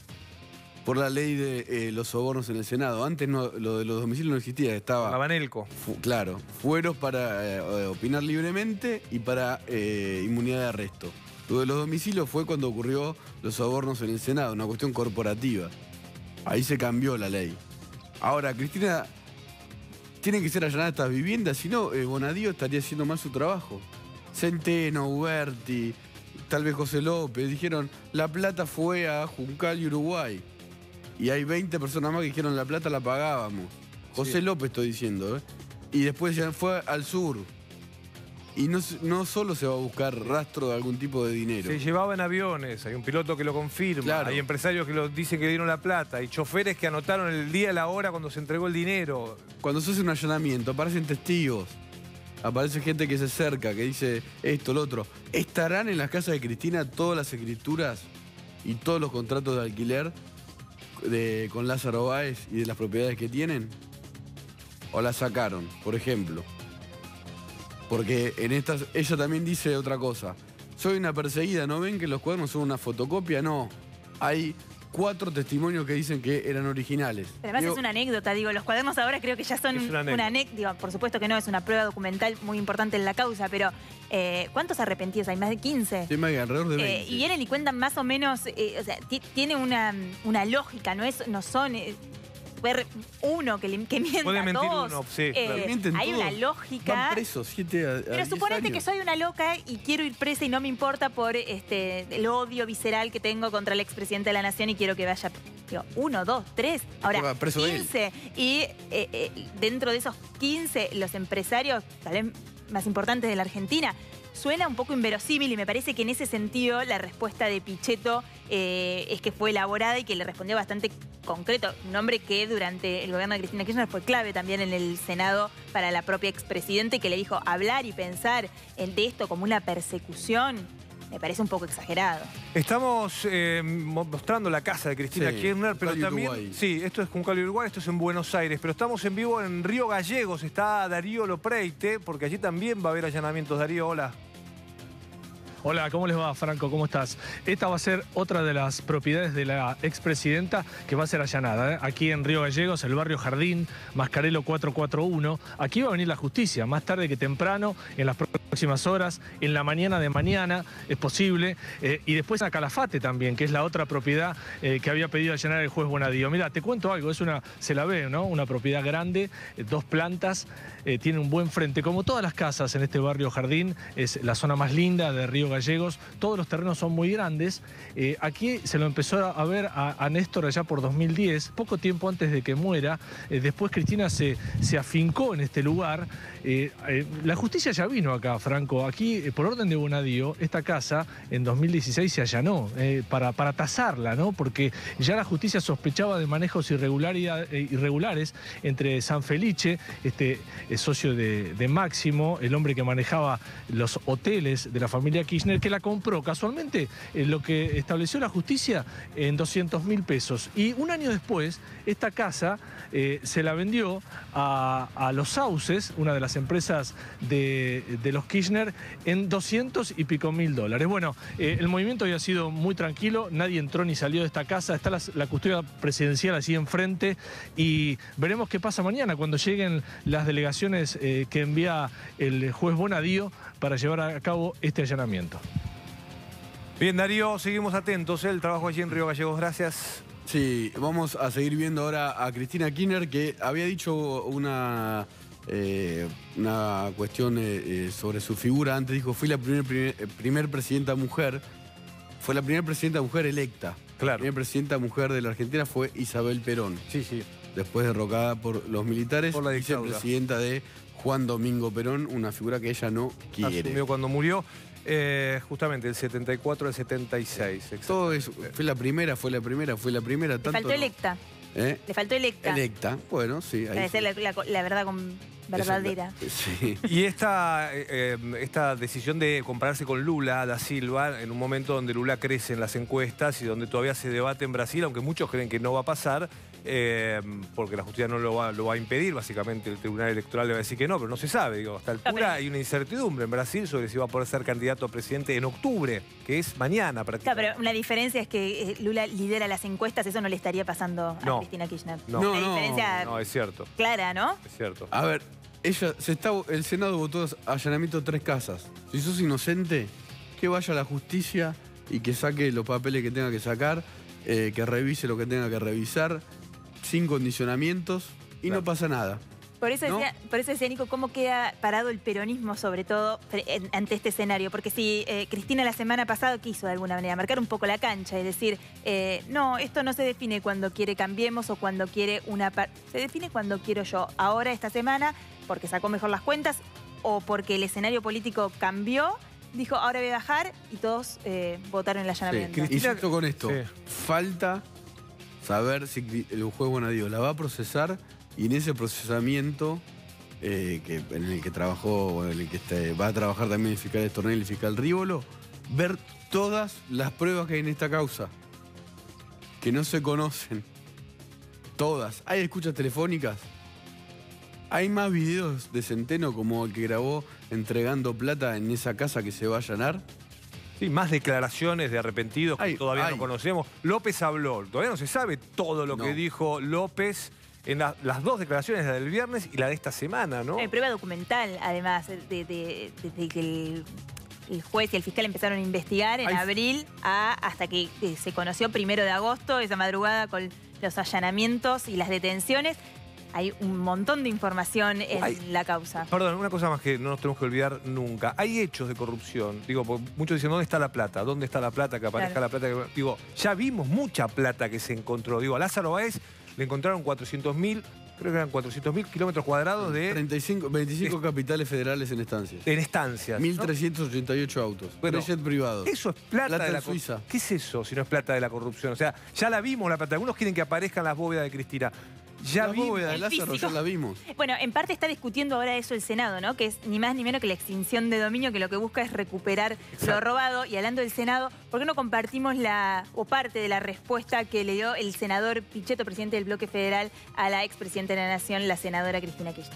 por la ley de eh, los sobornos en el Senado. Antes no, lo de los domicilios no existía, estaba... La Banelco. Fu, claro, fueros para eh, opinar libremente y para eh, inmunidad de arresto. Lo de los domicilios fue cuando ocurrió los sobornos en el Senado, una cuestión corporativa. Ahí se cambió la ley. Ahora, Cristina, tienen que ser allanadas estas viviendas, si no, eh, Bonadío estaría haciendo mal su trabajo. Centeno, Uberti, tal vez José López, dijeron, la plata fue a Juncal y Uruguay. y hay veinte personas más que dijeron la plata la pagábamos. José sí. López estoy diciendo, ¿eh? Y después ya fue al sur. Y no, no solo se va a buscar rastro de algún tipo de dinero. Se llevaban aviones, hay un piloto que lo confirma, claro. Hay empresarios que lo dicen que dieron la plata, hay choferes que anotaron el día y la hora cuando se entregó el dinero. Cuando se hace un allanamiento, aparecen testigos, aparece gente que se acerca, que dice esto, lo otro. ¿Estarán en las casas de Cristina todas las escrituras y todos los contratos de alquiler de, con Lázaro Báez y de las propiedades que tienen? ¿O las sacaron, por ejemplo? Porque en estas, ella también dice otra cosa. Soy una perseguida, ¿no ven que los cuadernos son una fotocopia? No. Hay cuatro testimonios que dicen que eran originales. Pero además digo, es una anécdota, digo, los cuadernos ahora creo que ya son una anécdota. Por supuesto que no, es una prueba documental muy importante en la causa, pero eh, ¿cuántos arrepentidos hay? ¿Más de quince? Sí, más que alrededor de veinte. Eh, y vienen y cuentan más o menos, eh, o sea, tiene una, una lógica, no, es, no son... Eh, ver uno que, que mienta, puede mentir dos. Uno, sí, eh, claro. Hay todos. Una lógica. Van presos, siete a, a Pero suponete años. que soy una loca y quiero ir presa y no me importa por este el odio visceral que tengo contra el expresidente de la Nación y quiero que vaya, digo, uno, dos, tres, ahora preso quince. Y eh, eh, dentro de esos quince, los empresarios tal vez más importantes de la Argentina. Suena un poco inverosímil y me parece que en ese sentido la respuesta de Pichetto eh, es que fue elaborada y que le respondió bastante concreto. Un hombre que durante el gobierno de Cristina Kirchner fue clave también en el Senado para la propia expresidente, que le dijo hablar y pensar en de esto como una persecución. Me parece un poco exagerado. Estamos eh, mostrando la casa de Cristina sí, Kirchner, pero también... Uruguay. Sí, esto es Juncal, Uruguay, esto es en Buenos Aires, pero estamos en vivo en Río Gallegos. Está Darío Lopreite, porque allí también va a haber allanamientos. Darío, hola. Hola, ¿cómo les va, Franco? ¿Cómo estás? Esta va a ser otra de las propiedades de la expresidenta que va a ser allanada, ¿eh? Aquí en Río Gallegos, el barrio Jardín, Mascarelo cuatrocientos cuarenta y uno. Aquí va a venir la justicia, más tarde que temprano, en las próximas horas, en la mañana de mañana, es posible. Eh, y después a Calafate también, que es la otra propiedad eh, que había pedido allanar el juez Bonadío. Mira, te cuento algo, es una, se la ve, ¿no? Una propiedad grande, eh, dos plantas, eh, tiene un buen frente. Como todas las casas en este barrio Jardín, es la zona más linda de Río Gallegos, todos los terrenos son muy grandes. Eh, aquí se lo empezó a ver a, a Néstor allá por dos mil diez, poco tiempo antes de que muera. Eh, después Cristina se, se afincó en este lugar. Eh, eh, la justicia ya vino acá, Franco. Aquí, eh, por orden de Bonadío, esta casa en dos mil dieciséis se allanó eh, para, para tasarla, ¿no? Porque ya la justicia sospechaba de manejos irregulares entre San Felice, este eh, socio de, de Máximo, el hombre que manejaba los hoteles de la familia Kirchner, que la compró casualmente eh, lo que estableció la justicia en doscientos mil pesos. Y un año después, esta casa eh, se la vendió a, a Los Sauces, una de las empresas de, de los Kirchner, en doscientos y pico mil dólares. Bueno, eh, el movimiento había sido muy tranquilo, nadie entró ni salió de esta casa, está la, la custodia presidencial así enfrente y veremos qué pasa mañana cuando lleguen las delegaciones eh, que envía el juez Bonadío para llevar a cabo este allanamiento. Bien, Darío, seguimos atentos, ¿eh? El trabajo allí en Río Gallegos, gracias. Sí, vamos a seguir viendo ahora a Cristina Kirchner, que había dicho una, eh, una cuestión eh, sobre su figura. Antes dijo, fui la primer, primer, primer presidenta mujer. Fue la primera presidenta mujer electa. Claro. La primera presidenta mujer de la Argentina fue Isabel Perón. Sí, sí. Después derrocada por los militares. Por la dictadura. Vicepresidenta de Juan Domingo Perón, una figura que ella no quiere. Asumió cuando murió. Eh, justamente, el setenta y cuatro al setenta y seis. Todo eso, fue la primera, fue la primera, fue la primera. Le faltó no. electa. ¿Eh? Le faltó electa. Electa, bueno, sí. Para decir la, la, la verdad con verdadera. Sí. Y esta, eh, esta decisión de compararse con Lula da Silva, en un momento donde Lula crece en las encuestas y donde todavía se debate en Brasil, aunque muchos creen que no va a pasar, eh, porque la justicia no lo va, lo va a impedir, básicamente el Tribunal Electoral le va a decir que no, pero no se sabe. Digo, hasta altura no, hay una incertidumbre en Brasil sobre si va a poder ser candidato a presidente en octubre, que es mañana prácticamente. Claro, pero la diferencia es que Lula lidera las encuestas, eso no le estaría pasando a no. Cristina Kirchner. No, una no, diferencia no, es cierto. Clara, ¿no? Es cierto. A ver, ella se está, el Senado votó allanamiento de tres casas. Si sos inocente, que vaya a la justicia y que saque los papeles que tenga que sacar, eh, que revise lo que tenga que revisar, sin condicionamientos, y claro. no pasa nada. Por eso, ¿no? decía, por eso decía, Nico, ¿cómo queda parado el peronismo, sobre todo, en, ante este escenario? Porque si eh, Cristina la semana pasada quiso, de alguna manera, marcar un poco la cancha y decir, eh, no, esto no se define cuando quiere Cambiemos o cuando quiere una... Se define cuando quiero yo. Ahora, esta semana, porque sacó mejor las cuentas o porque el escenario político cambió, dijo, ahora voy a bajar y todos eh, votaron el allanamiento. Sí, insisto con esto, sí. Falta saber si el juez Bonadío la va a procesar y en ese procesamiento eh, que, en el que trabajó, en el que este, va a trabajar también el fiscal Estornel y el fiscal Rívolo, ver todas las pruebas que hay en esta causa, que no se conocen. Todas. Hay escuchas telefónicas. Hay más videos de Centeno como el que grabó entregando plata en esa casa que se va a allanar. Sí, más declaraciones de arrepentidos que Ay, todavía ay. no conocemos. López habló. Todavía no se sabe todo lo No. que dijo López en la- las dos declaraciones, la del viernes y la de esta semana, ¿no? Hay prueba documental, además, de, de- de- de que el, el juez y el fiscal empezaron a investigar en Ay. abril a, hasta que eh, se conoció primero de agosto, esa madrugada con los allanamientos y las detenciones. Hay un montón de información en Ay. la causa. Perdón, una cosa más que no nos tenemos que olvidar nunca. Hay hechos de corrupción. Digo, porque muchos dicen, ¿dónde está la plata? ¿Dónde está la plata? Que aparezca Claro. la plata. Que... Digo, ya vimos mucha plata que se encontró. Digo, a Lázaro Báez le encontraron cuatrocientos mil, creo que eran cuatrocientos mil kilómetros cuadrados de... treinta y cinco, veinticinco capitales federales en estancias. En estancias. mil trescientos ochenta y ocho autos. Bueno, Tres jets privados. Eso es plata, Plata de la en Suiza. corrupción. ¿Qué es eso si no es plata de la corrupción? O sea, ya la vimos la plata. Algunos quieren que aparezcan las bóvedas de Cristina. Ya La vimos. bóveda de El Lázaro físico. ya la vimos. Bueno, en parte está discutiendo ahora eso el Senado, ¿no? Que es ni más ni menos que la extinción de dominio, que lo que busca es recuperar Exacto. lo robado. Y hablando del Senado, ¿por qué no compartimos la o parte de la respuesta que le dio el senador Pichetto, presidente del Bloque Federal, a la expresidenta de la Nación, la senadora Cristina Kirchner?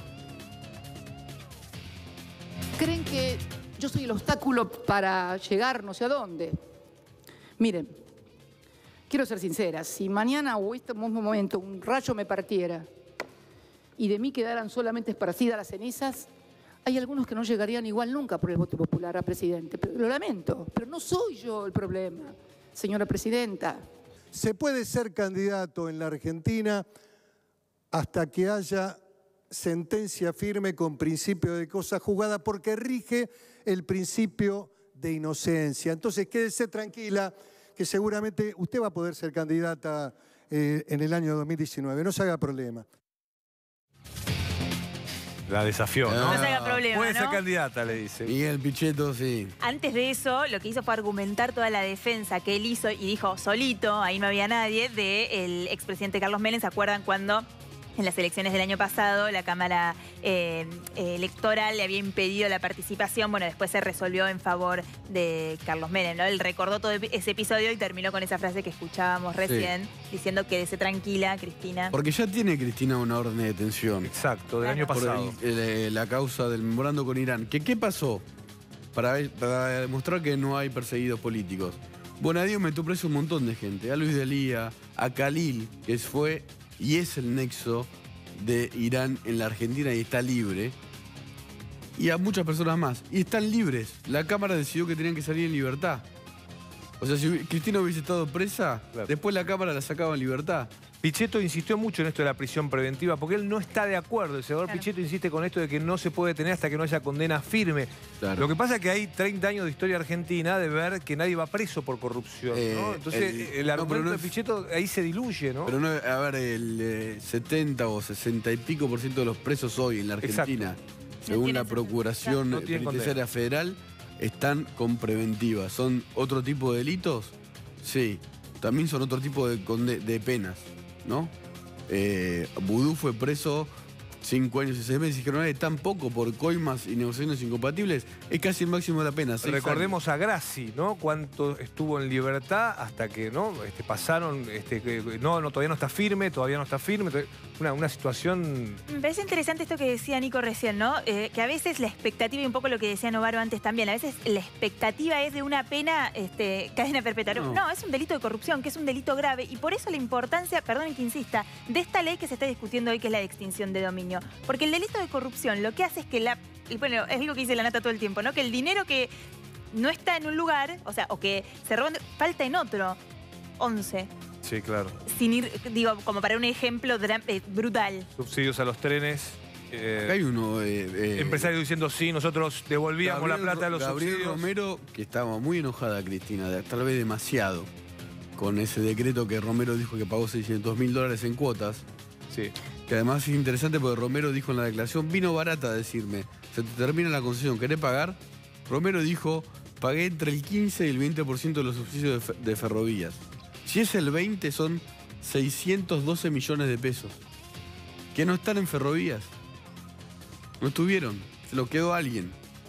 ¿Creen que yo soy el obstáculo para llegar no sé a dónde? Miren, quiero ser sincera, si mañana o este mismo momento un rayo me partiera y de mí quedaran solamente esparcidas las cenizas, hay algunos que no llegarían igual nunca por el voto popular a presidente. Pero, lo lamento, pero no soy yo el problema, señora presidenta. Se puede ser candidato en la Argentina hasta que haya sentencia firme con principio de cosa juzgada, porque rige el principio de inocencia. Entonces, quédese tranquila, que seguramente usted va a poder ser candidata eh, en el año dos mil diecinueve. No se haga problema. La desafió, ¿no? No se haga problema, Puede ser ¿no? candidata, le dice. Miguel Pichetto, sí. Antes de eso, lo que hizo fue argumentar toda la defensa que él hizo y dijo solito, ahí no había nadie, del expresidente Carlos Menem. ¿Se acuerdan cuando en las elecciones del año pasado la Cámara eh, Electoral le había impedido la participación? Bueno, después se resolvió en favor de Carlos Menem, ¿no? Él recordó todo ese episodio y terminó con esa frase que escuchábamos recién, diciendo quédese tranquila, Cristina. Porque ya tiene Cristina una orden de detención. Exacto, del Claro. año Por pasado. el- el- la causa del memorando con Irán. ¿Qué, qué pasó? Para, para demostrar que no hay perseguidos políticos. Bonadío metió preso un montón de gente. A Luis Delía, a Khalil, que fue y es el nexo de Irán en la Argentina y está libre. Y a muchas personas más. Y están libres. La Cámara decidió que tenían que salir en libertad. O sea, si Cristina hubiese estado presa, Claro. después la Cámara la sacaba en libertad. Pichetto insistió mucho en esto de la prisión preventiva porque él no está de acuerdo. El senador Claro. Pichetto insiste con esto de que no se puede tener hasta que no haya condena firme. Claro. Lo que pasa es que hay treinta años de historia argentina de ver que nadie va preso por corrupción, Eh, ¿no? Entonces, el- el, no, argumento pero no de es- Pichetto ahí se diluye, ¿no? Pero no, a ver, el eh, setenta o sesenta y pico por ciento de los presos hoy en la Argentina, según tienen la Procuración No tienen Penitenciaria Federal, están con preventiva. ¿Son otro tipo de delitos? Sí. También son otro tipo de, conde- de penas, ¿no? Eh, Vudú fue preso cinco años y seis meses. Dijeron, "Ay, tan poco por coimas y negociaciones incompatibles. Es casi el máximo de la pena. seis Recordemos a Grassi, ¿no? Cuánto estuvo en libertad hasta que, ¿no? Este, pasaron, este, que, no, no, todavía no está firme, todavía no está firme. todavía- Una, una situación... Me parece interesante esto que decía Nico recién, ¿no? Eh, que a veces la expectativa, y un poco lo que decía Novaro antes también, a veces la expectativa es de una pena, este, cadena perpetua. No. No. es un delito de corrupción, que es un delito grave, y por eso la importancia, perdón que insista, de esta ley que se está discutiendo hoy, que es la de extinción de dominio. Porque el delito de corrupción lo que hace es que la... y bueno, es lo que dice la Nata todo el tiempo, ¿no? Que el dinero que no está en un lugar, o sea, o que se roban, falta en otro. once. Sí, claro. Sin ir, digo, como para un ejemplo dra- eh, brutal. Subsidios a los trenes. Eh, Acá hay uno... Eh, eh, empresarios diciendo sí, nosotros devolvíamos Gabriel, la plata de los Gabriel subsidios. Romero, que estaba muy enojada, Cristina, de- tal vez demasiado, con ese decreto que Romero dijo que pagó seiscientos mil dólares en cuotas. Sí. Que además es interesante porque Romero dijo en la declaración, vino barata a decirme, se te termina la concesión, ¿querés pagar? Romero dijo, pagué entre el quince y el veinte por ciento de los subsidios de, fe- de ferrovías. Si es el veinte, son seiscientos doce millones de pesos. Que no están en ferrovías. No estuvieron, se lo quedó alguien.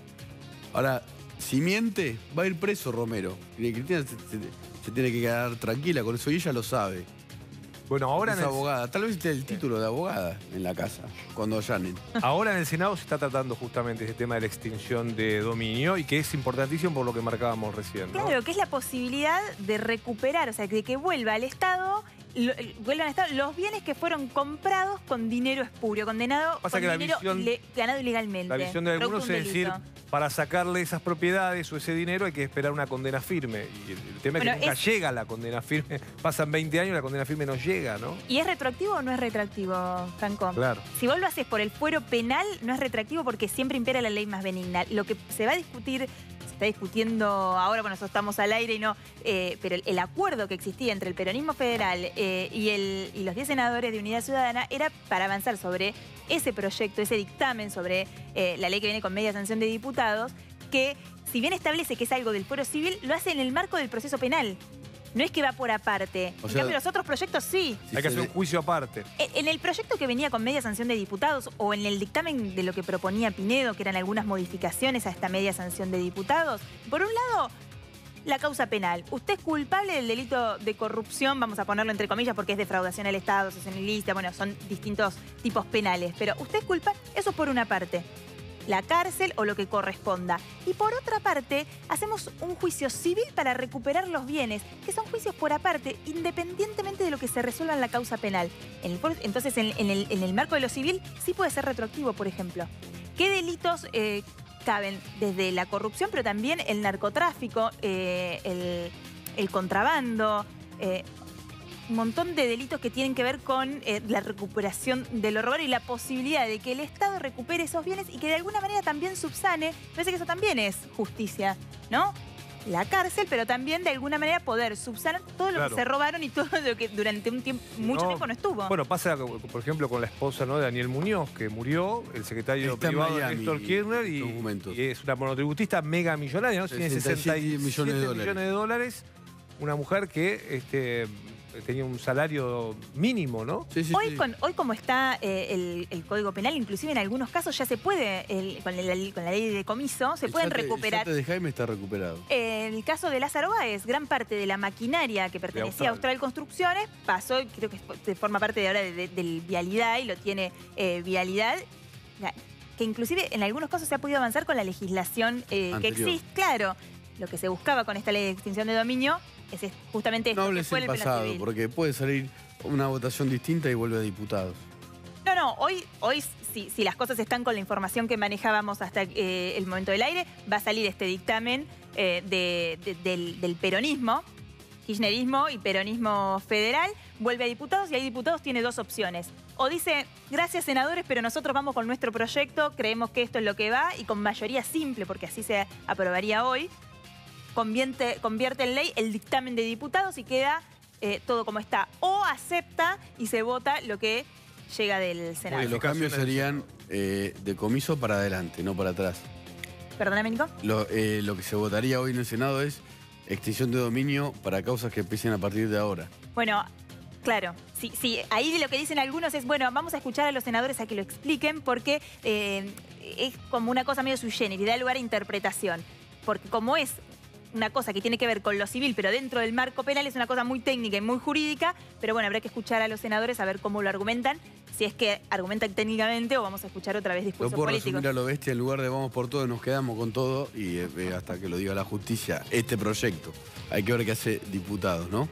Ahora, si miente, va a ir preso Romero. Y Cristina se, se- se tiene que quedar tranquila con eso y ella lo sabe. Bueno, ahora es en el- abogada. Tal vez esté el título de abogada en la casa, cuando allanen. Ahora en el Senado se está tratando justamente ese tema de la extinción de dominio y que es importantísimo por lo que marcábamos recién, ¿no? Claro, que es la posibilidad de recuperar, o sea, de que vuelva al Estado, lo- vuelvan al Estado los bienes que fueron comprados con dinero espurio, condenado Pasa con que la dinero visión- ile- ganado ilegalmente. La visión de algunos producto de es un decir, delito. para sacarle esas propiedades o ese dinero hay que esperar una condena firme. Y el, el tema es Bueno, que nunca es- llega la condena firme. Pasan veinte años y la condena firme no llega, ¿no? ¿Y es retroactivo o no es retroactivo, Franco? Claro. Si vos lo haces por el fuero penal, no es retroactivo porque siempre impera la ley más benigna. Lo que se va a discutir, se está discutiendo ahora, bueno, nosotros estamos al aire y no, eh, pero el, el acuerdo que existía entre el peronismo federal eh, y, el, y los diez senadores de Unidad Ciudadana era para avanzar sobre ese proyecto, ese dictamen sobre eh, la ley que viene con media sanción de diputados, que si bien establece que es algo del fuero civil, lo hace en el marco del proceso penal. No es que va por aparte. O en sea, cambio, los otros proyectos sí. Hay que hacer un juicio aparte. En el proyecto que venía con media sanción de diputados o en el dictamen de lo que proponía Pinedo, que eran algunas modificaciones a esta media sanción de diputados, por un lado, la causa penal. Usted es culpable del delito de corrupción, vamos a ponerlo entre comillas porque es defraudación al Estado, asociación ilícita, bueno, son distintos tipos penales, pero usted es culpable, eso es por una parte. La cárcel o lo que corresponda. Y por otra parte, hacemos un juicio civil para recuperar los bienes, que son juicios por aparte, independientemente de lo que se resuelva en la causa penal. En el, entonces, en, en, el, en el marco de lo civil, sí puede ser retroactivo, por ejemplo. ¿Qué delitos eh, caben? Desde la corrupción, pero también el narcotráfico, eh, el, el contrabando, eh, un montón de delitos que tienen que ver con eh, la recuperación de lo robado y la posibilidad de que el Estado recupere esos bienes y que de alguna manera también subsane. Me parece que eso también es justicia, ¿no? La cárcel, pero también de alguna manera poder subsanar todo lo Claro. que se robaron y todo lo que durante un tiempo, mucho No, tiempo no estuvo. Bueno, pasa, por ejemplo, con la esposa, ¿no?, de Daniel Muñoz, que murió, el secretario Está en privado Miami, Néstor Kirchner, y, documentos. y es una monotributista mega millonaria, ¿no? Tiene sesenta y siete sesenta y siete millones de dólares. millones de dólares. Una mujer que este, tenía un salario mínimo, ¿no? Hoy, con, hoy como está eh, el, el Código Penal, inclusive en algunos casos ya se puede, el- con, la, con la ley de decomiso, se El pueden yate- recuperar. El yate de Jaime está recuperado. El caso de Lázaro Báez, gran parte de la maquinaria que pertenecía a Austral Construcciones pasó, creo que es- forma parte de ahora de- de- del Vialidad y lo tiene eh, Vialidad, la- que inclusive en algunos casos se ha podido avanzar con la legislación eh, que Anterior. existe. Claro, lo que se buscaba con esta ley de extinción de dominio es es justamente esto, No que hables fue el el penal pasado, civil. porque puede salir una votación distinta y vuelve a diputados. No, no, hoy, hoy si, si las cosas están con la información que manejábamos hasta eh, el momento del aire, va a salir este dictamen eh, de- de- del, del peronismo, kirchnerismo y peronismo federal, vuelve a diputados y ahí diputados tiene dos opciones. O dice, gracias senadores, pero nosotros vamos con nuestro proyecto, creemos que esto es lo que va y con mayoría simple, porque así se aprobaría hoy, convierte, convierte en ley el dictamen de diputados y queda eh, todo como está. O acepta y se vota lo que llega del Senado. Porque los cambios serían eh, de comiso para adelante, no para atrás. Perdóname, Nico. Lo, eh, lo que se votaría hoy en el Senado es extinción de dominio para causas que empiecen a partir de ahora. Bueno, claro, sí, sí, ahí lo que dicen algunos es, bueno, vamos a escuchar a los senadores a que lo expliquen porque eh, es como una cosa medio sui generis, da lugar a interpretación. Porque como es una cosa que tiene que ver con lo civil, pero dentro del marco penal es una cosa muy técnica y muy jurídica, pero bueno, habrá que escuchar a los senadores a ver cómo lo argumentan, si es que argumentan técnicamente o vamos a escuchar otra vez Lo discursos puedo políticos. resumir a lo bestia, en lugar de vamos por todo, nos quedamos con todo y eh, eh, hasta que lo diga la justicia, este proyecto. Hay que ver qué hace diputados, ¿no?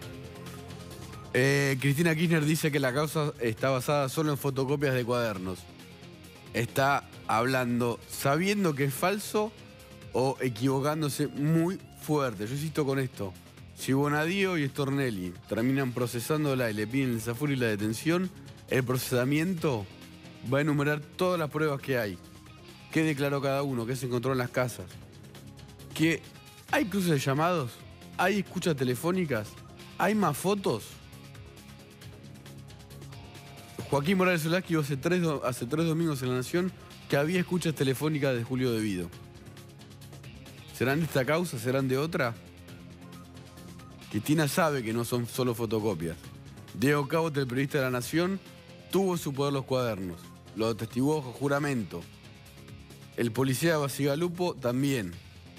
Eh, Cristina Kirchner dice que la causa está basada solo en fotocopias de cuadernos. Está hablando sabiendo que es falso o equivocándose muy fuerte. Yo insisto con esto. Si Bonadío y Stornelli terminan procesándola y le piden el desafuero y la detención, el procesamiento va a enumerar todas las pruebas que hay. ¿Qué declaró cada uno? ¿Qué se encontró en las casas? ¿Que hay cruces de llamados? ¿Hay escuchas telefónicas? ¿Hay más fotos? Joaquín Morales Solásky hace tres, hace tres domingos en La Nación que había escuchas telefónicas de Julio Devido. ¿Serán de esta causa? ¿Serán de otra? Cristina sabe que no son solo fotocopias. Diego Cabot, el periodista de La Nación, tuvo en su poder los cuadernos. Lo atestiguó bajo juramento. El policía Basigalupo también.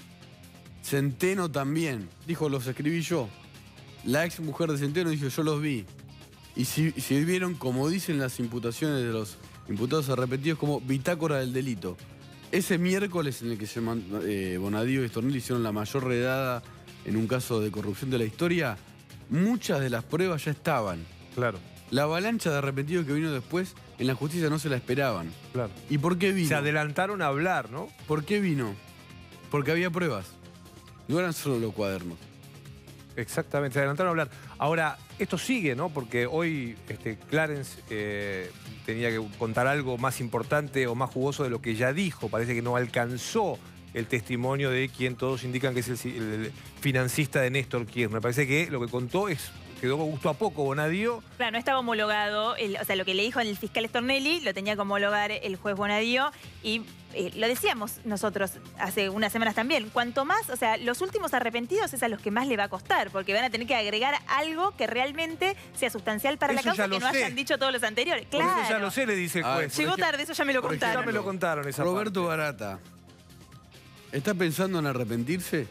Centeno también. Dijo, los escribí yo. La ex mujer de Centeno dijo, yo los vi. Y si, sirvieron, como dicen las imputaciones de los imputados arrepentidos, como bitácora del delito. Ese miércoles en el que se, eh, Bonadío y Stornelli hicieron la mayor redada en un caso de corrupción de la historia, muchas de las pruebas ya estaban. Claro. La avalancha de arrepentidos que vino después, en la justicia no se la esperaban. Claro. ¿Y por qué vino? Se adelantaron a hablar, ¿no? ¿Por qué vino? Porque había pruebas. No eran solo los cuadernos. Exactamente, se adelantaron a hablar. Ahora, esto sigue, ¿no? Porque hoy este, Clarence eh, tenía que contar algo más importante o más jugoso de lo que ya dijo. Parece que no alcanzó el testimonio de quien todos indican que es el, el financista de Néstor Kirchner. Parece que lo que contó es quedó con gusto a poco. Bonadío. Claro, no estaba homologado, el, o sea, lo que le dijo el fiscal Stornelli lo tenía que homologar el juez Bonadío y eh, lo decíamos nosotros hace unas semanas también. Cuanto más, o sea, los últimos arrepentidos es a los que más le va a costar, porque van a tener que agregar algo que realmente sea sustancial para eso la causa, que no sé. hayan dicho todos los anteriores. Claro. Por eso ya lo sé, le dice el juez. Ah, llegó tarde, eso ya me lo contaron. Ya me lo contaron esa Roberto parte. Barata, ¿está pensando en arrepentirse?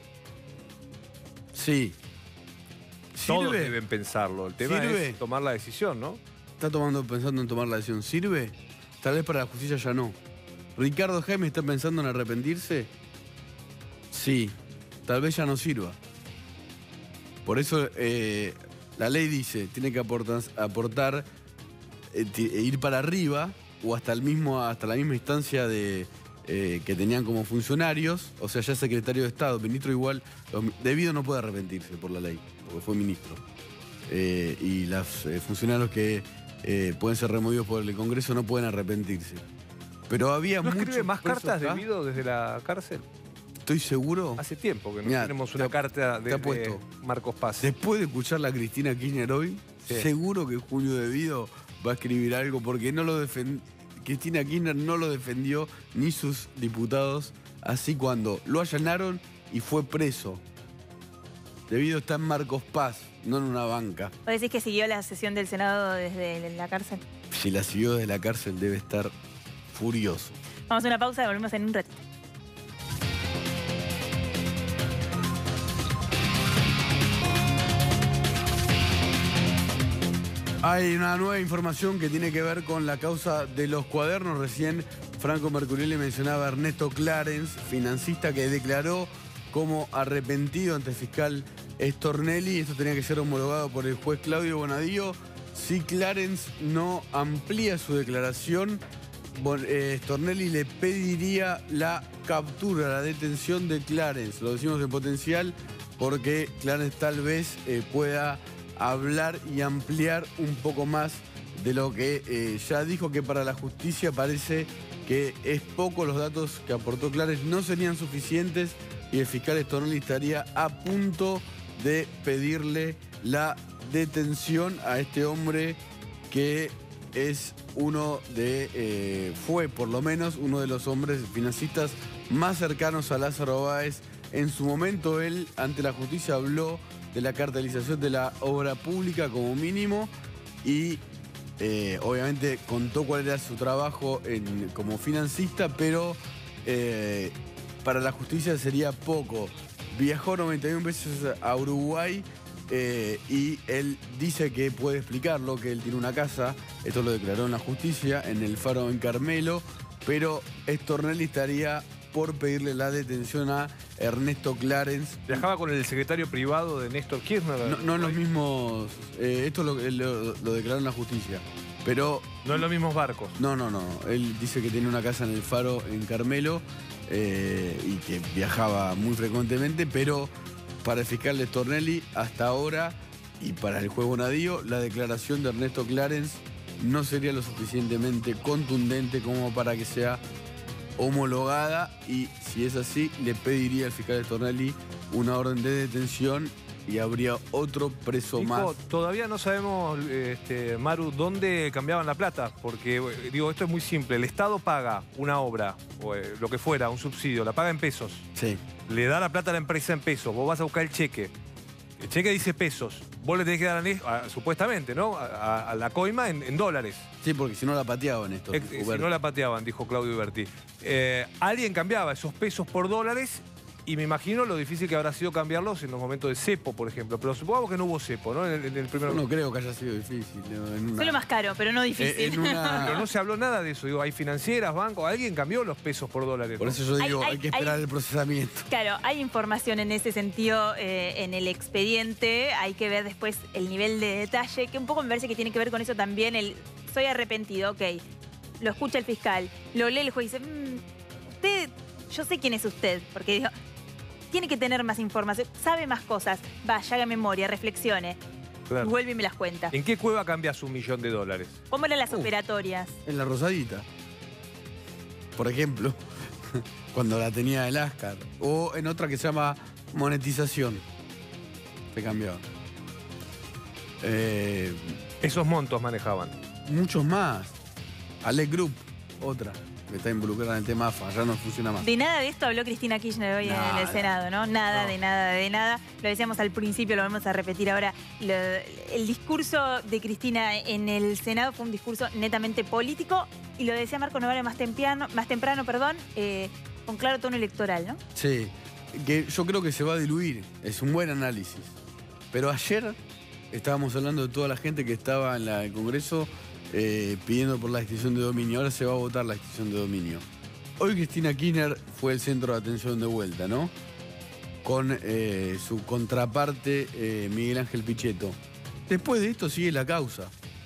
Sí. Todos deben pensarlo. El tema ¿Sirve? es tomar la decisión, ¿no? ¿Está tomando, pensando en tomar la decisión? ¿Sirve? Tal vez para la justicia ya no. ¿Ricardo Jaime está pensando en arrepentirse? Sí. Tal vez ya no sirva. Por eso eh, la ley dice, tiene que aportar, aportar eh, ir para arriba o hasta, el mismo, hasta la misma instancia de, eh, que tenían como funcionarios, o sea, ya secretario de Estado, ministro igual, los, Devido no puede arrepentirse por la ley, porque fue ministro. Eh, y los eh, funcionarios que eh, pueden ser removidos por el Congreso no pueden arrepentirse. Pero había ¿No muchos escribe más presos cartas acá. Devido desde la cárcel? Estoy seguro. Hace tiempo que no Mirá, tenemos te una ap- carta te de, apuesto. de Marcos Paz. Después de escuchar la Cristina Kirchner hoy, Sí. seguro que Julio Devido va a escribir algo porque no lo defen- Cristina Kirchner no lo defendió ni sus diputados, así cuando lo allanaron y fue preso. Devido está en Marcos Paz, no en una banca. ¿Vos decís que siguió la sesión del Senado desde la cárcel? Si la siguió de la cárcel debe estar furioso. Vamos a una pausa y volvemos en un ratito. Hay una nueva información que tiene que ver con la causa de los cuadernos. Recién Franco Mercurielli mencionaba a Ernesto Clarence, financista que declaró como arrepentido ante el fiscal Stornelli. Esto tenía que ser homologado por el juez Claudio Bonadío. Si Clarence no amplía su declaración, Bon- eh, Stornelli le pediría la captura, la detención de Clarence. Lo decimos en potencial porque Clarence tal vez eh, pueda hablar y ampliar un poco más de lo que eh, ya dijo, que para la justicia parece que es poco. Los datos que aportó Clarence no serían suficientes y el fiscal Stornelli estaría a punto de pedirle la detención a este hombre que es uno de, eh, fue por lo menos uno de los hombres financistas más cercanos a Lázaro Báez. En su momento él ante la justicia habló de la cartelización de la obra pública como mínimo y eh, obviamente contó cuál era su trabajo en, como financista, pero eh, para la justicia sería poco. Viajó noventa y una veces a Uruguay eh, y él dice que puede explicarlo, que él tiene una casa, esto lo declaró en la justicia, en el Faro en Carmelo, pero Stornelli estaría por pedirle la detención a Ernesto Clarence. ¿Viajaba con el secretario privado de Néstor Kirchner? No, no en los mismos... eh, esto lo, lo, lo declaró en la justicia, pero... No en los mismos barcos. No, no, no. Él dice que tiene una casa en el Faro en Carmelo eh, y que viajaba muy frecuentemente, pero para el fiscal de Stornelli, hasta ahora, y para el juez Bonadío, la declaración de Ernesto Clarence no sería lo suficientemente contundente como para que sea homologada, y si es así, le pediría al fiscal Stornelli una orden de detención y habría otro preso Dijo, más. todavía no sabemos, este, Maru, dónde cambiaban la plata, porque, digo, esto es muy simple. El Estado paga una obra, o eh, lo que fuera, un subsidio, la paga en pesos. Sí. Le da la plata a la empresa en pesos, vos vas a buscar el cheque. El cheque dice pesos. Vos le tenés que dar, a, a, supuestamente, ¿no? A, a, a la coima en, en dólares. Sí, porque si no la pateaban esto. Eh, si no la pateaban, dijo Claudio Berti. Eh, alguien cambiaba esos pesos por dólares, y me imagino lo difícil que habrá sido cambiarlos en los momentos de cepo, por ejemplo. Pero supongamos que no hubo cepo, ¿no? En el, en el primer... Yo no creo que haya sido difícil. En una... Fue lo más caro, pero no difícil. En una... Pero no se habló nada de eso. Digo, hay financieras, bancos, alguien cambió los pesos por dólares. Por ¿no? eso yo digo, Hay- hay, hay- que esperar hay- el procesamiento. Claro, hay información en ese sentido eh, en el expediente. Hay que ver después el nivel de detalle, que un poco me parece que tiene que ver con eso también. El soy arrepentido, ok. Lo escucha el fiscal, lo lee el juez y dice, "Mm, usted, yo sé quién es usted", porque digo, tiene que tener más información, sabe más cosas. Vaya, haga memoria, reflexione. Claro. Y vuelve y me las cuenta. ¿En qué cueva cambias un millón de dólares? ¿Cómo eran las operatorias? En la Rosadita. Por ejemplo, cuando la tenía el Ascar. O en otra que se llama monetización. Se cambió. Eh, Esos montos manejaban. Muchos más. Alec Group, otra, que está involucrada en el tema A F A, ya no funciona más. De nada de esto habló Cristina Kirchner hoy Nada. en el Senado, ¿no? Nada, No. de nada, de nada. Lo decíamos al principio, lo vamos a repetir ahora. Lo- el discurso de Cristina en el Senado fue un discurso netamente político, y lo decía Marco Novara más temprano, más temprano perdón, eh, con claro tono electoral, ¿no? Sí, que yo creo que se va a diluir, es un buen análisis. Pero ayer estábamos hablando de toda la gente que estaba en la- el Congreso eh, pidiendo por la extinción de dominio. Ahora se va a votar la extinción de dominio. Hoy Cristina Kirchner fue el centro de atención de vuelta, ¿no? Con eh, su contraparte eh, Miguel Ángel Pichetto. Después de esto sigue la causa.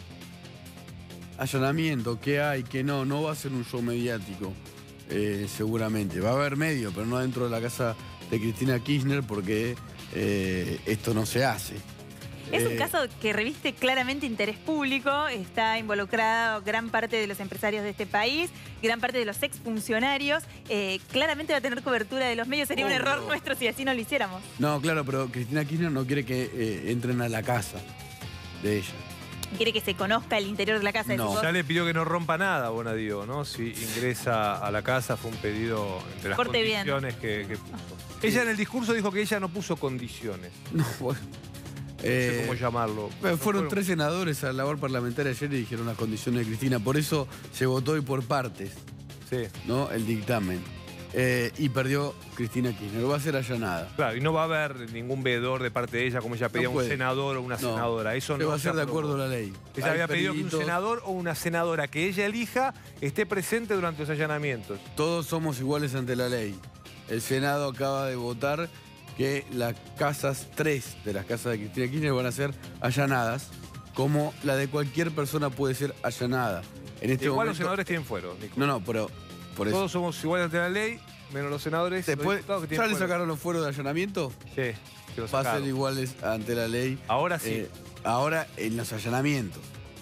Allanamiento, qué hay, qué no, no va a ser un show mediático, eh, seguramente. Va a haber medio, pero no dentro de la casa de Cristina Kirchner, porque eh, esto no se hace. Es un Eh, caso que reviste claramente interés público, está involucrado gran parte de los empresarios de este país, gran parte de los exfuncionarios, eh, claramente va a tener cobertura de los medios, sería un Obvio. error nuestro si así no lo hiciéramos. No, claro, pero Cristina Kirchner no quiere que eh, entren a la casa de ella. Quiere que se conozca el interior de la casa de No. sus Ya le pidió que no rompa nada, Bonadío, ¿no? Si ingresa a la casa, fue un pedido entre las Porte bien. condiciones que, que puso. Ella en el discurso dijo que ella no puso condiciones. No, bueno. No sé Eh, cómo llamarlo. Bueno, No fueron tres senadores a la labor parlamentaria ayer y dijeron las condiciones de Cristina. Por eso se votó hoy por partes, Sí. ¿no? El dictamen. Eh, y perdió Cristina Kirchner. Va a ser allanada. Claro, y no va a haber ningún veedor de parte de ella, como ella pedía, No un puede. senador o una No. senadora. Eso Se no va a hacer de aprobó. acuerdo a la ley. Ella Hay había pedido que un peritos. senador o una senadora que ella elija esté presente durante los allanamientos. Todos somos iguales ante la ley. El Senado acaba de votar que las casas, tres de las casas de Cristina Kirchner van a ser allanadas, como la de cualquier persona puede ser allanada. En este Igual momento, los senadores tienen fuero, Nico. No, no, pero por eso. Todos somos iguales ante la ley, menos los senadores. Después, los diputados que ¿ya tienen le fuero. sacaron los fueros de allanamiento? Sí, que lo Va a sacaron. ser iguales ante la ley. Ahora sí. Eh, ahora en los allanamientos.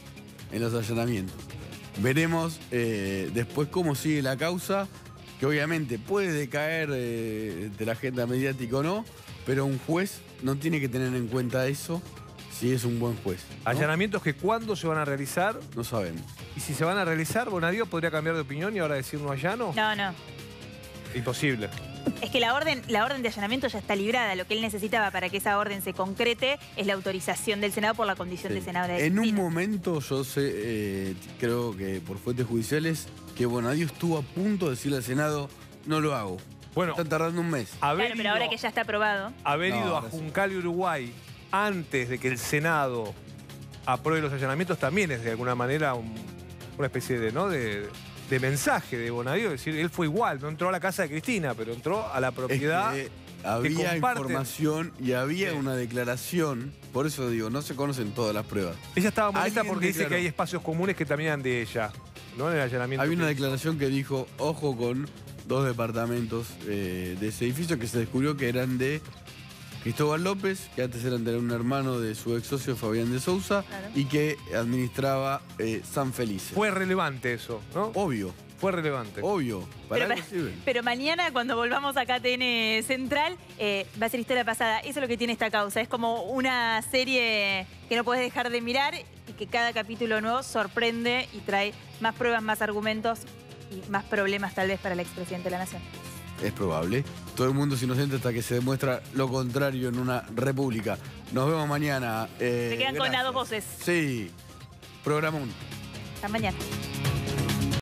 En los allanamientos. Veremos eh, después cómo sigue la causa, que obviamente puede decaer eh, de la agenda mediática o no, pero un juez no tiene que tener en cuenta eso si es un buen juez. ¿no? Allanamientos que cuándo se van a realizar. No sabemos. Y si se van a realizar, Bonadío podría cambiar de opinión y ahora decir no allano. No, no. Imposible. Es que la orden, la orden de allanamiento ya está librada. Lo que él necesitaba para que esa orden se concrete es la autorización del Senado por la condición Sí. de senadora de En un Cristina. momento yo sé, eh, creo que por fuentes judiciales, que Bonadío estuvo a punto de decirle al Senado, no lo hago. Bueno, está tardando un mes. Haber Claro, pero ido- ahora que ya está aprobado. haber No, ido a ahora sí. Juncal y Uruguay antes de que el Senado apruebe los allanamientos también es de alguna manera un- una especie de, ¿no? de, de mensaje de Bonadío. Es decir, él fue igual, no entró a la casa de Cristina, pero entró a la Es propiedad. que había comparten. información y había Sí. una declaración, por eso digo, no se conocen todas las pruebas. Ella estaba molesta Alguien porque dice declaró. que hay espacios comunes que también eran de ella, ¿no? En el allanamiento. Había una que hizo. declaración que dijo, ojo con dos departamentos eh, de ese edificio que se descubrió que eran de Cristóbal López, que antes era un hermano de su ex socio Fabián de Sousa, claro. y que administraba eh, San Felice. Fue relevante eso, ¿no? Obvio. Fue relevante. Obvio. Para pero, pero, pero mañana, cuando volvamos a K T N Central, eh, va a ser historia pasada. Eso es lo que tiene esta causa. Es como una serie que no puedes dejar de mirar y que cada capítulo nuevo sorprende y trae más pruebas, más argumentos y más problemas tal vez para el expresidente de la Nación. Es probable. Todo el mundo es inocente hasta que se demuestra lo contrario en una república. Nos vemos mañana. Eh, se quedan gracias. Con las dos voces. Sí. Programa uno. Hasta mañana.